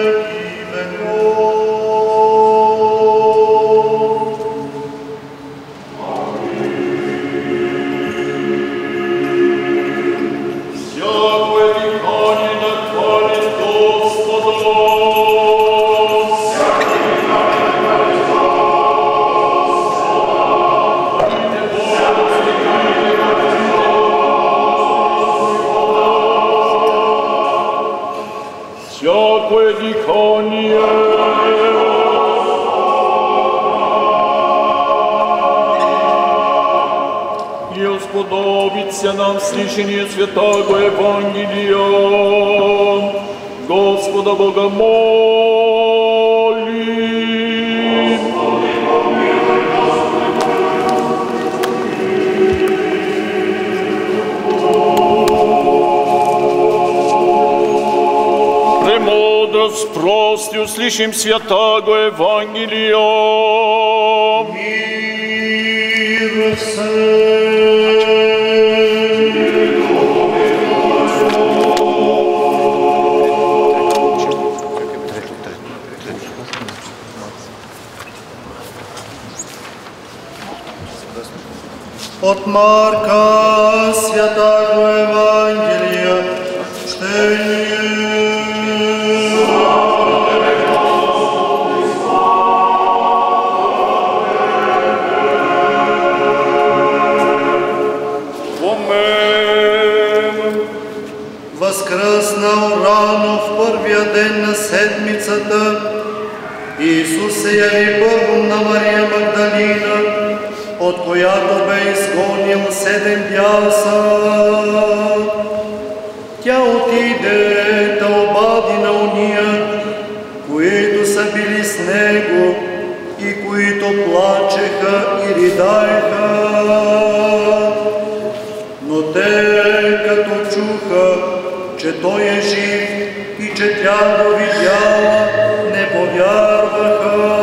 Сподобится нам слышание святого Евангелия. Господа Бога молим. Премудрость прости, услышим святого Евангелия. Мир всем. От Марка святого Евангелия чтение. Възкръснал рано в първия ден на седмицата, Исус се яви първо на Мария Магдалина, от която бе изгонил седем бяса. Тя отиде да обади на уния, които са били с него и които плачеха и ридаеха. Но те, като чуха, че той е жив и че тя го видяла, не повярваха.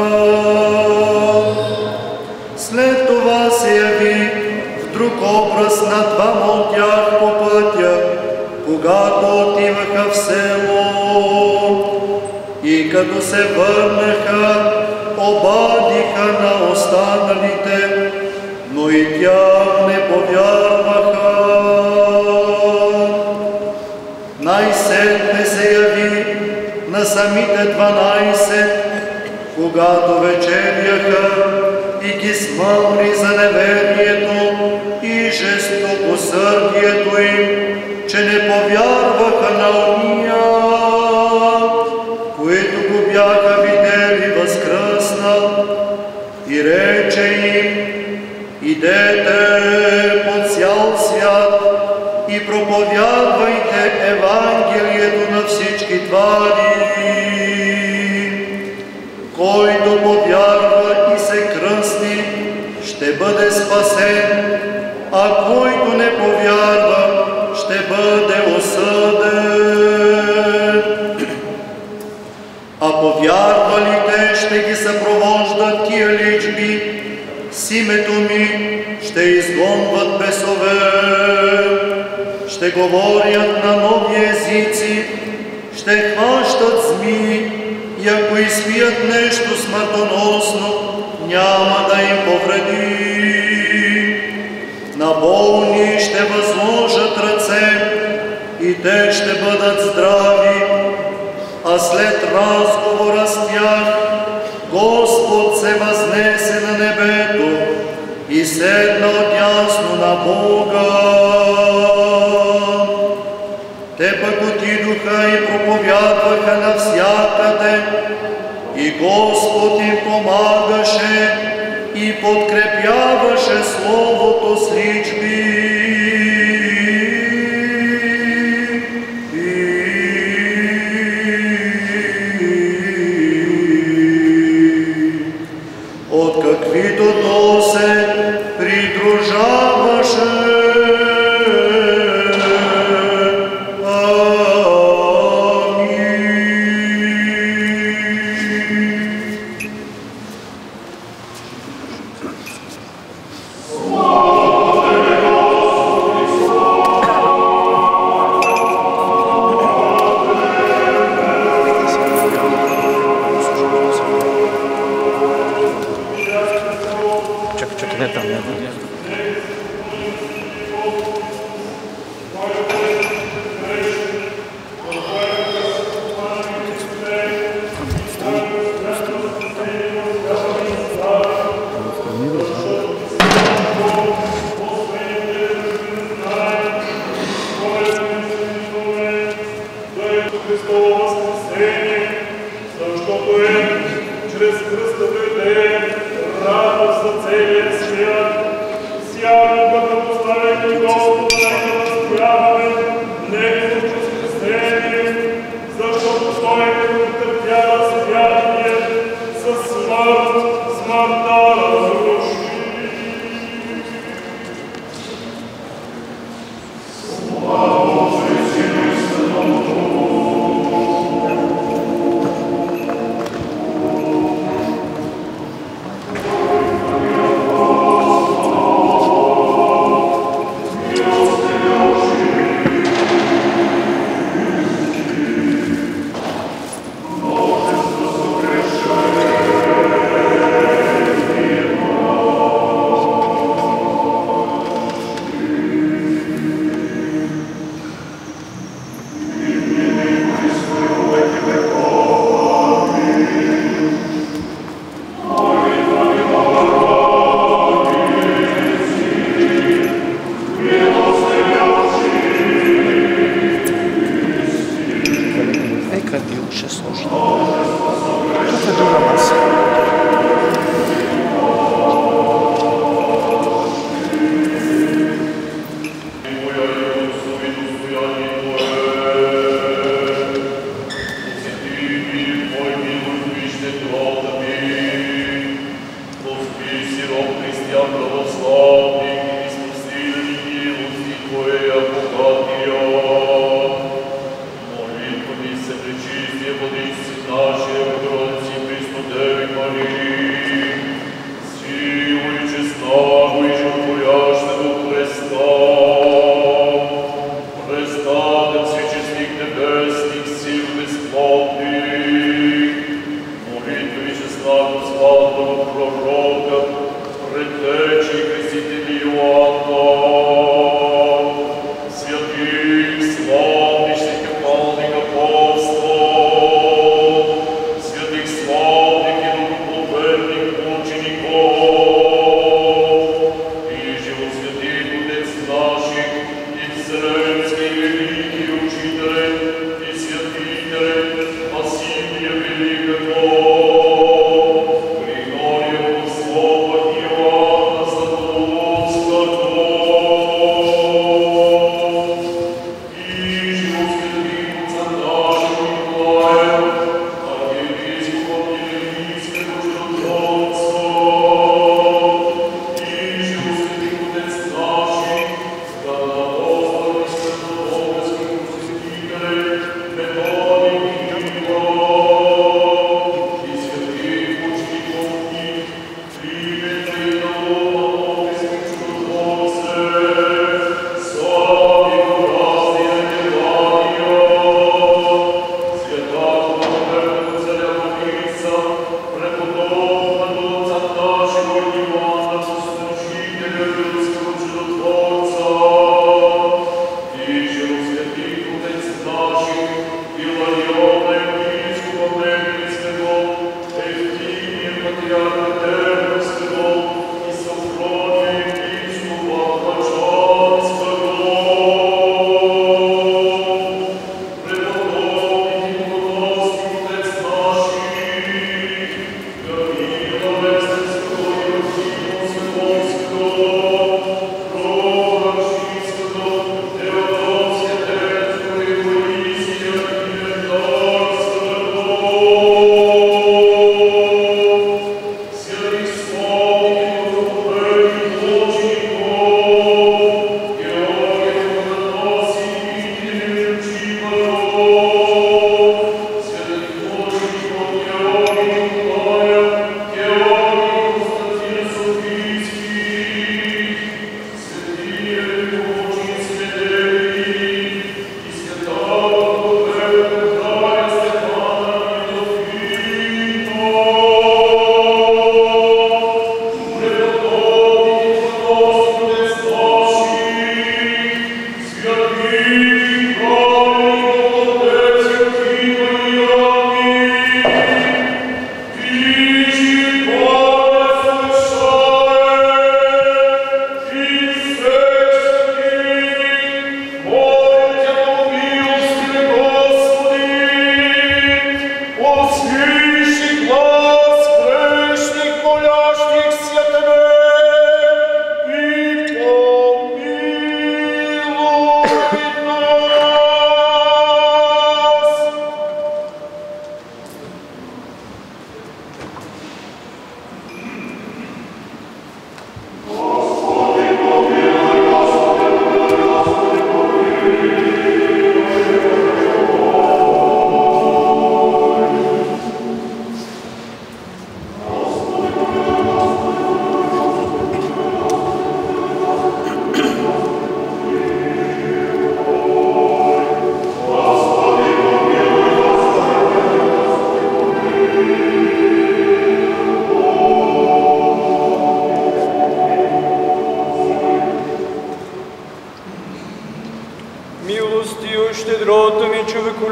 След това се яви в друг образ на двама от тях по пътя, когато отиваха в село. И като се върнаха, обадиха на останалите, но и тях не повярваха. Най-сетне се яви на самите дванайсет, когато вечеряха, и ги смъмри за неверието и жестокосърдието им, че не повярваха на уния, които го бяха видели възкръснал, и рече им: идете по цял свят и проповядвайте Евангелието на всички твари. Който повярва и се кръсти, ще бъде спасен, а който не повярва, ще бъде осъден. А повярвалите ще ги съпровождат тия личби, с името ми ще изгонват бесове, ще говорят на нови езици, ще хващат змии, и ако изпият нещо смъртоносно, няма да им повреди. На болни ще възложат ръце и те ще бъдат здрави, а след разговора с тях Господ се възнесе на небето и седна отясно на Бога. Те пък отидоха и проповядваха навсякъде, и Господ им помагаше и подкрепяваше Словото с личби. От каквито то се придружаваше. Wow. защото е чрез кръста дойде радост за целия свят. Всякога да поставяйки Господа, нека възпяваме Неговото възкресение, защото Той претърпява святия със смърт, смъртта разруши. Слава Отцу и Сину и Святому Духу.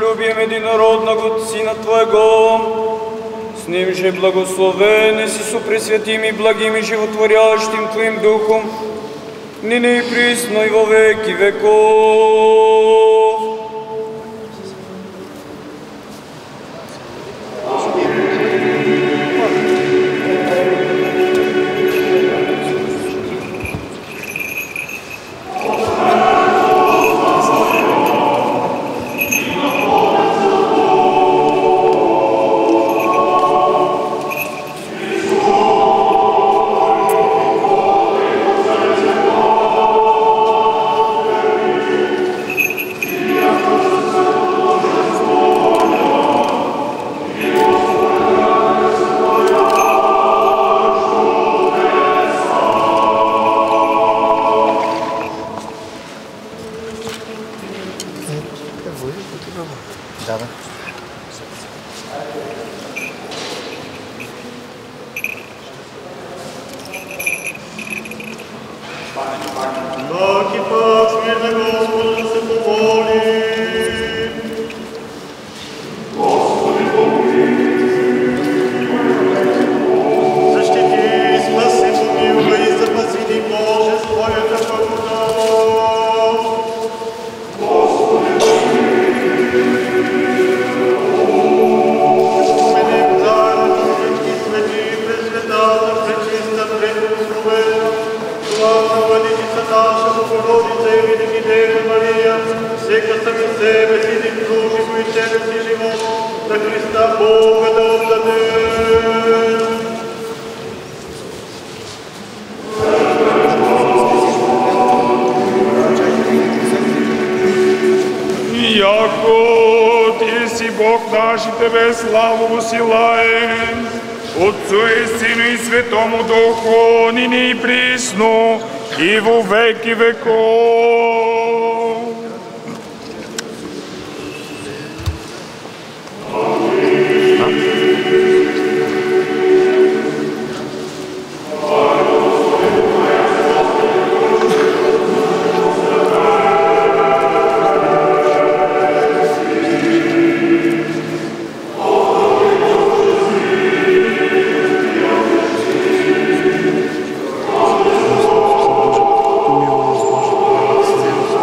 человеколюбием единородного Сына Твоего, с Ним же благословен си со пресвятим и благим и животворящим Твоим Духом, ныне и присно и во веки веков. Deus.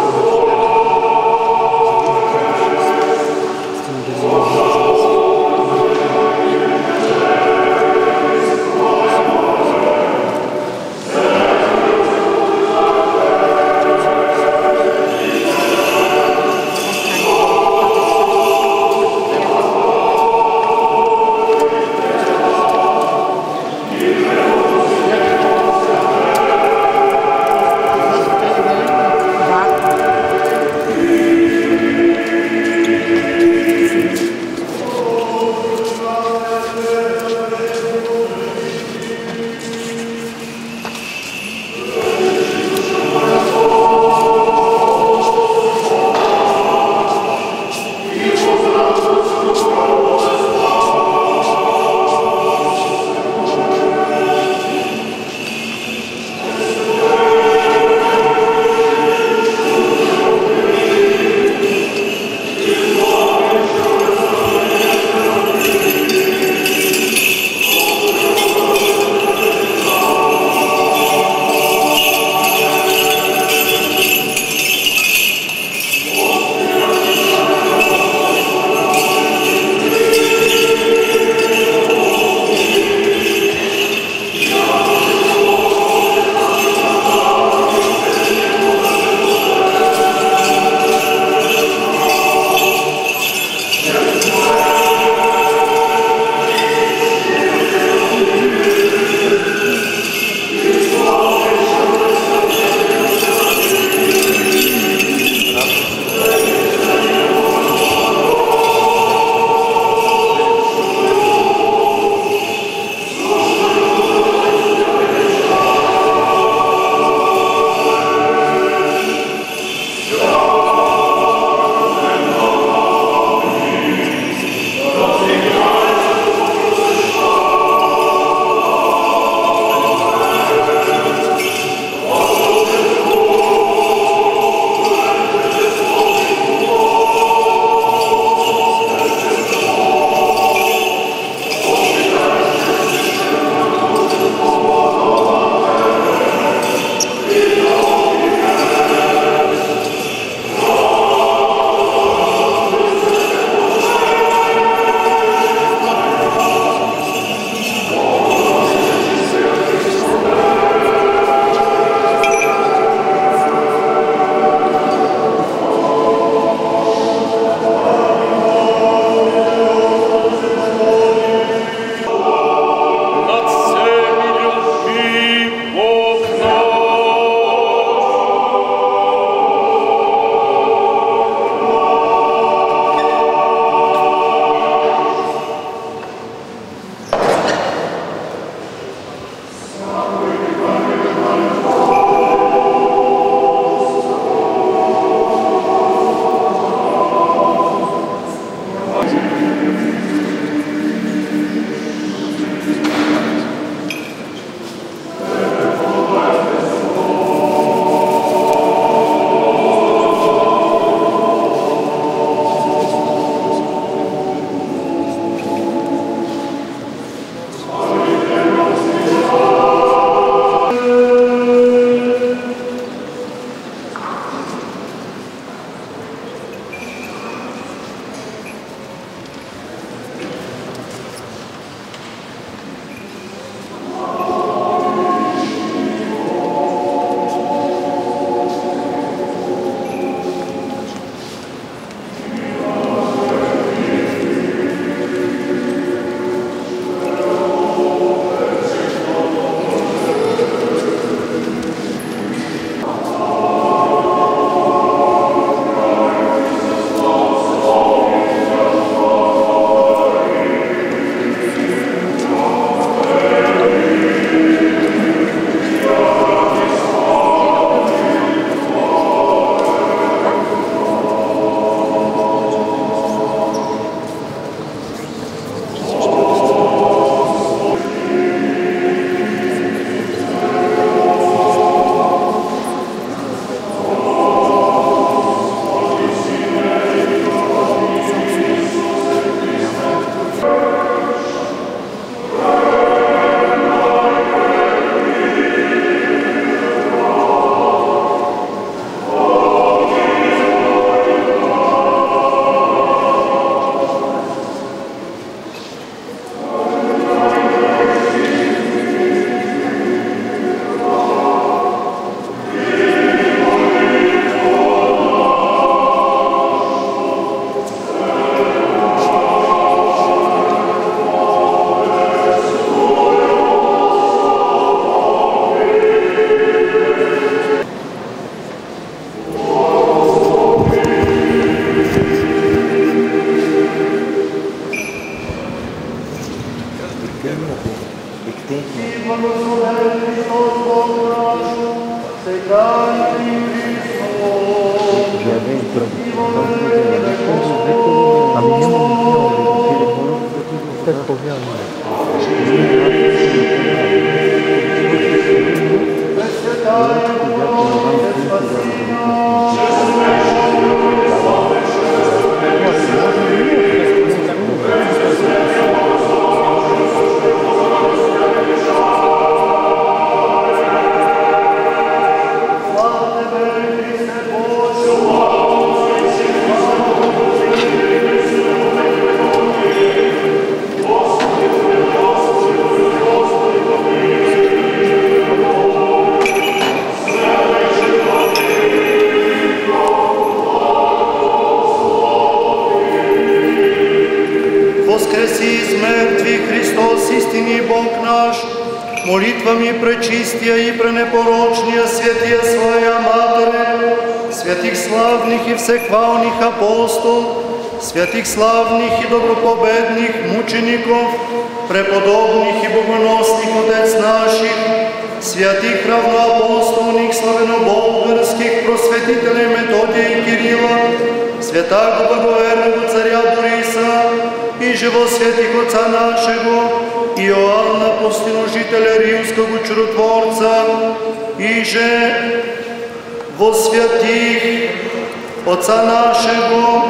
Молитвами пречистия и пренепорочния святия своя Матере, святих славних и всехвалних апостол, святих славних и добропобедных мучеников, преподобных и богоносных отец наших, святих равноапостолных славеноболгарских просветителей Методия и Кирила, святаго благоверного царя Бориса и живосветих отца нашего, Иоанна, постиножителя Римского чудотворца, и же во святих отца нашего,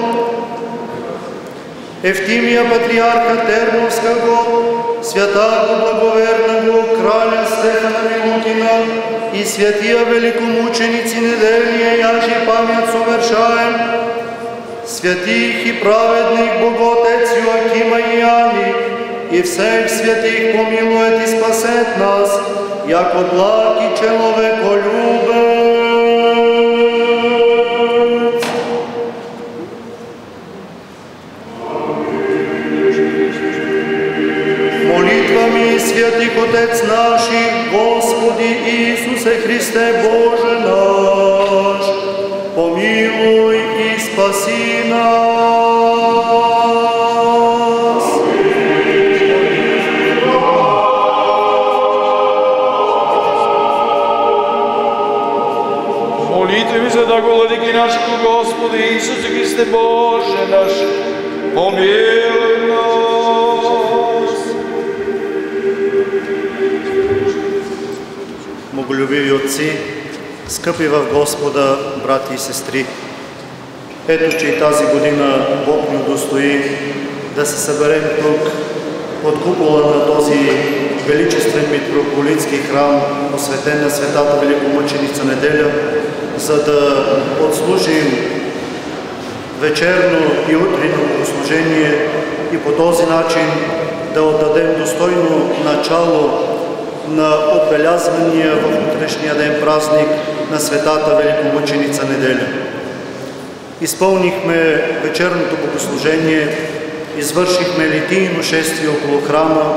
Евтимия, патриарха Терновского, святаго благоверного краля Стефана Милутина и святия великомученицы Неделия, яже память совершаем, святих и праведных Боготец Йоакима и Ани, и всех святых помилует и спасет нас, яко благ и человеколюбец. Молитвами святых Отец наших, Господи Иисусе Христе Боже наш, помилуй и спаси нас. Владыки нашего Господа Иисусе Христе Боже наш, помилуй нас. Боголюбиви отци, скъпи в Господа, брати и сестри, ето, че и тази година Бог ни удостои да се съберем тук под купола на този величествен митрополитски храм, посветен на Светата Великомъченица Неделя, за да отслужим вечерно и утринно богослужение и по този начин да отдадем достойно начало на отбелязвания в утрешния ден празник на Светата Великомъченица Неделя. Изпълнихме вечерното богослужение, извършихме литийно шествие около храма,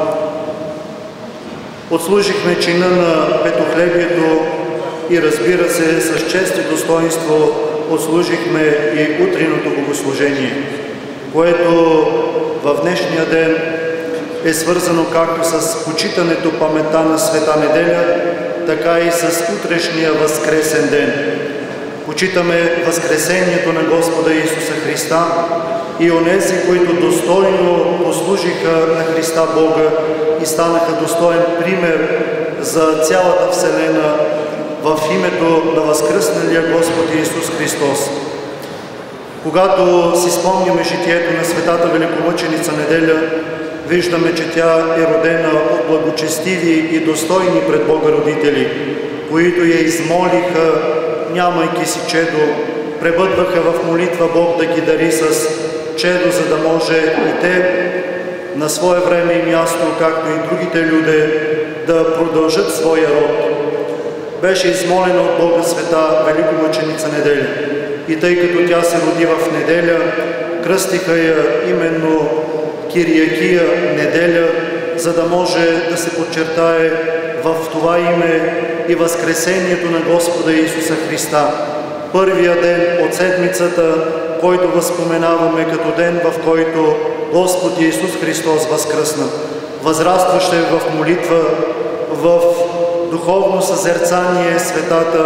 отслужихме чина на петохлебието и, разбира се, с чест и достоинство отслужихме и утреното богослужение, което в днешния ден е свързано както с почитането паметта на Света Неделя, така и с утрешния възкресен ден. Почитаме възкресението на Господа Исуса Христа и онези, които достойно послужиха на Христа Бога и станаха достоен пример за цялата Вселена в името на възкръсналия Господ Исус Христос. Когато си спомняме житието на Светата Великомъченица Неделя, виждаме, че тя е родена от благочестиви и достойни пред Бога родители, които я измолиха, нямайки си чедо, пребъдваха в молитва Бог да ги дари с чедо, за да може и те на свое време и място, както и другите люди, да продължат своя род. Беше измолена от Бога Света Великомъченица Неделя. И тъй като тя се роди в неделя, кръстиха я именно Кириакия Неделя, за да може да се подчертае в това име и възкресението на Господа Исуса Христа. Първия ден от седмицата, който възпоменаваме като ден, в който Господ Исус Христос възкръсна. възрастваща в молитва, в духовно съзерцание светата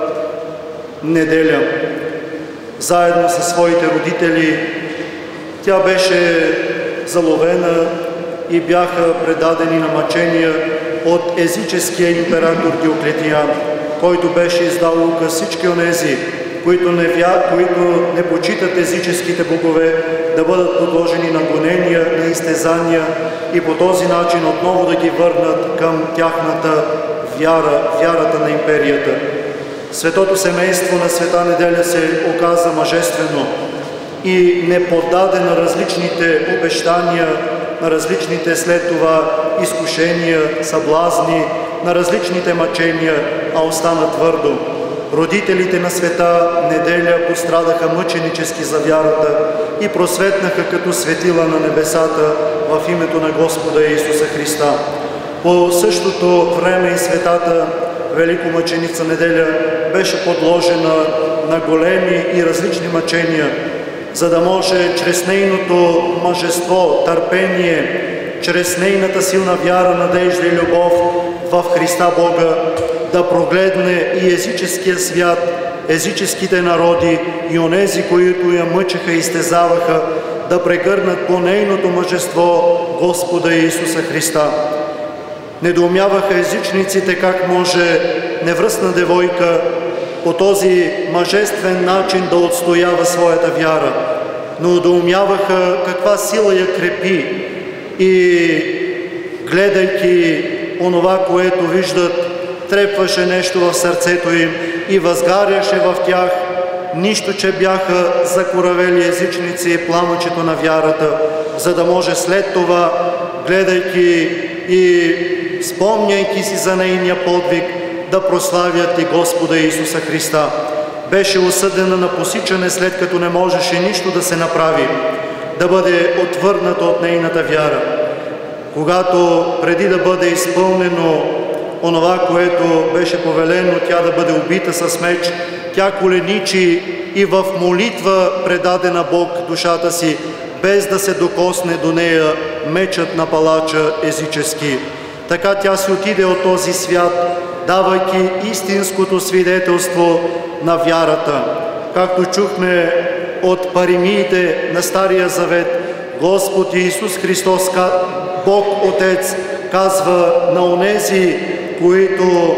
неделя. Заедно със своите родители тя беше заловена и бяха предадени на мъчения от езическия император Диоклетиян, който беше издал указ всички онези, които не, вя... които не почитат езическите богове, да бъдат подложени на гонения, на изтезания и по този начин отново да ги върнат към тяхната вяра, вярата на империята. Светото семейство на Света неделя се оказа мъжествено и не поддаде на различните обещания, на различните след това изкушения, съблазни, на различните мъчения, а остана твърдо. Родителите на Света неделя пострадаха мъченически за вярата и просветнаха като светила на небесата в името на Господа Исуса Христа. По същото време и Светата великомъченица неделя беше подложена на големи и различни мъчения, за да може чрез нейното мъжество, търпение, чрез нейната силна вяра, надежда и любов в Христа Бога да прогледне и езическия свят, езическите народи и онези, които я мъчеха и изтезаваха, да прегърнат по нейното мъжество Господа Исуса Христа. Недоумяваха езичниците как може невръстна девойка по този мъжествен начин да отстоява своята вяра, но недоумяваха каква сила я крепи и гледайки онова, което виждат, трепваше нещо в сърцето им и възгаряше в тях, нищо, че бяха закоравели езичници, пламъчето на вярата, за да може след това, гледайки и спомняйки си за нейния подвиг, да прославят и Господа Исуса Христа. Беше осъдена на посичане, след като не можеше нищо да се направи, да бъде отвърната от нейната вяра. Когато преди да бъде изпълнено онова, което беше повелено, тя да бъде убита с меч, тя коленичи и в молитва предаде на Бог душата си, без да се докосне до нея мечът на палача езически. Така тя си отиде от този свят, давайки истинското свидетелство на вярата. Както чухме от паримиите на Стария Завет, Господ Исус Христос, Бог Отец, казва на онези, които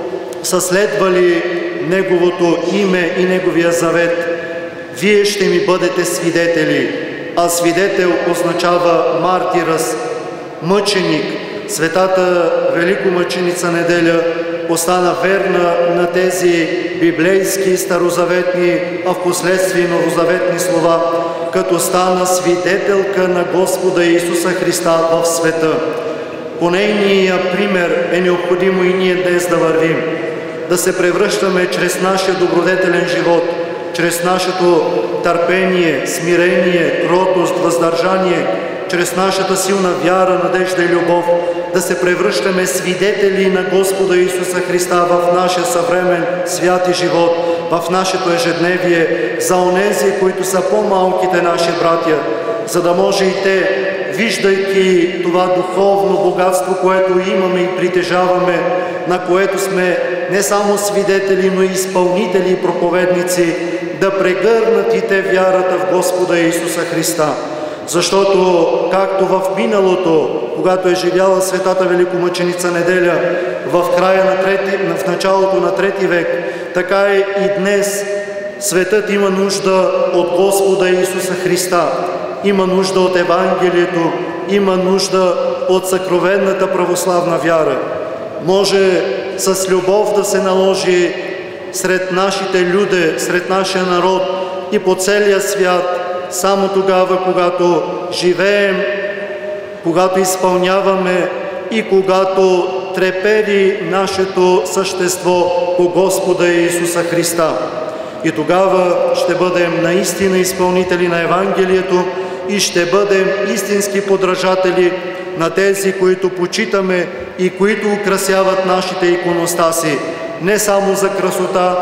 са следвали Неговото име и Неговия завет: вие ще ми бъдете свидетели. А свидетел означава мартирас, мъченик. Светата великомъченица неделя остана верна на тези библейски, старозаветни, а в последствие новозаветни слова, като стана свидетелка на Господа Исуса Христа в света. По нейния пример е необходимо и ние днес да вървим, да се превръщаме чрез нашия добродетелен живот, чрез нашето търпение, смирение, кротост, въздържание, чрез нашата силна вяра, надежда и любов, да се превръщаме свидетели на Господа Исуса Христа в нашия съвремен свят и живот, в нашето ежедневие, за онези, които са по-малките наши братя, за да може и те, виждайки това духовно богатство, което имаме и притежаваме, на което сме не само свидетели, но и изпълнители и проповедници, да прегърнат и те вярата в Господа Исуса Христа. Защото, както в миналото, когато е живяла Светата великомъченица неделя в края на трети, в началото на трети век, така и днес светът има нужда от Господа Исуса Христа, има нужда от Евангелието, има нужда от съкровенната православна вяра. Може с любов да се наложи сред нашите люде, сред нашия народ и по целия свят, само тогава, когато живеем, когато изпълняваме и когато трепери нашето същество по Господа Исуса Христа. И тогава ще бъдем наистина изпълнители на Евангелието и ще бъдем истински подражатели на тези, които почитаме и които украсяват нашите иконостаси, не само за красота,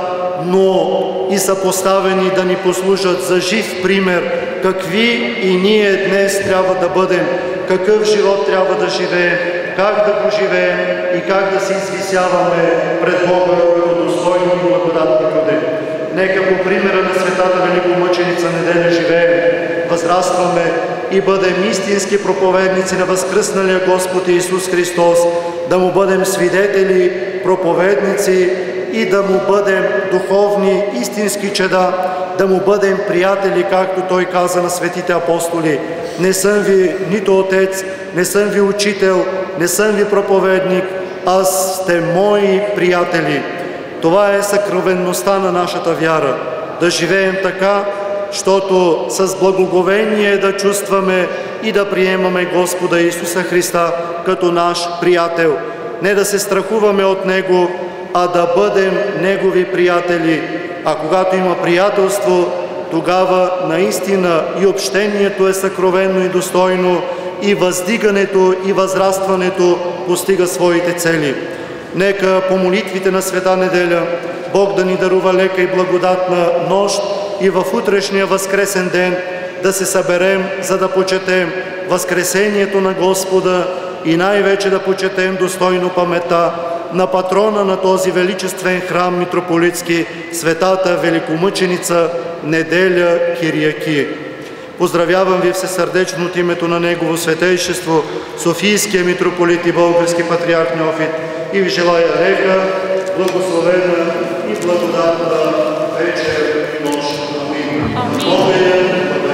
но и са поставени да ни послужат за жив пример, какви и ние днес трябва да бъдем, какъв живот трябва да живеем, как да го живеем и как да се извисяваме пред Бога като достойни и благодатни люди. Нека по примера на светата великомъченица Неделя живеем, възрастваме и бъдем истински проповедници на възкръсналия Господ Исус Христос, да му бъдем свидетели, проповедници и да му бъдем духовни, истински чеда, да му бъдем приятели, както той каза на светите апостоли. Не съм ви нито отец, не съм ви учител, не съм ви проповедник, аз сте мои приятели. Това е съкровенността на нашата вяра. Да живеем така, защото с благоговение да чувстваме и да приемаме Господа Исуса Христа като наш приятел. Не да се страхуваме от Него, а да бъдем Негови приятели. А когато има приятелство, тогава наистина и общението е съкровенно и достойно, и въздигането и възрастването постига своите цели. Нека по молитвите на Света Неделя Бог да ни дарува лека и благодатна нощ и в утрешния възкресен ден да се съберем, за да почетем възкресението на Господа и най-вече да почетем достойно паметта на патрона на този величествен храм митрополитски, светата великомъченица Неделя Кириаки. Поздравявам ви всесърдечно от името на Негово Светейшество, Софийския митрополит и български патриарх Неофит, и ви желая лека, благословена и благодатна вечер и нощ. Амин. Амин.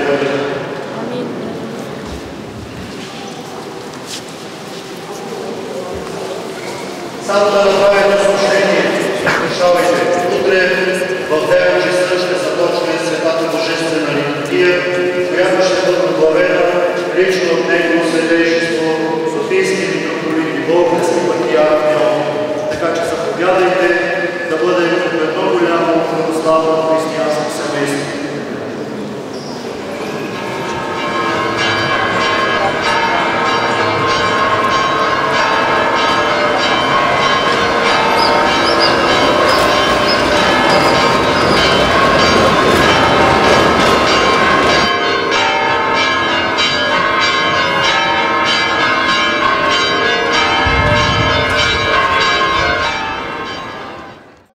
Само да направя едно съобщение. Слушавайте. Утре в девет часа ще започне Светата Божествена литургия, която ще бъде оглавена лично от Негово Святейшество, Софийски митрополит и български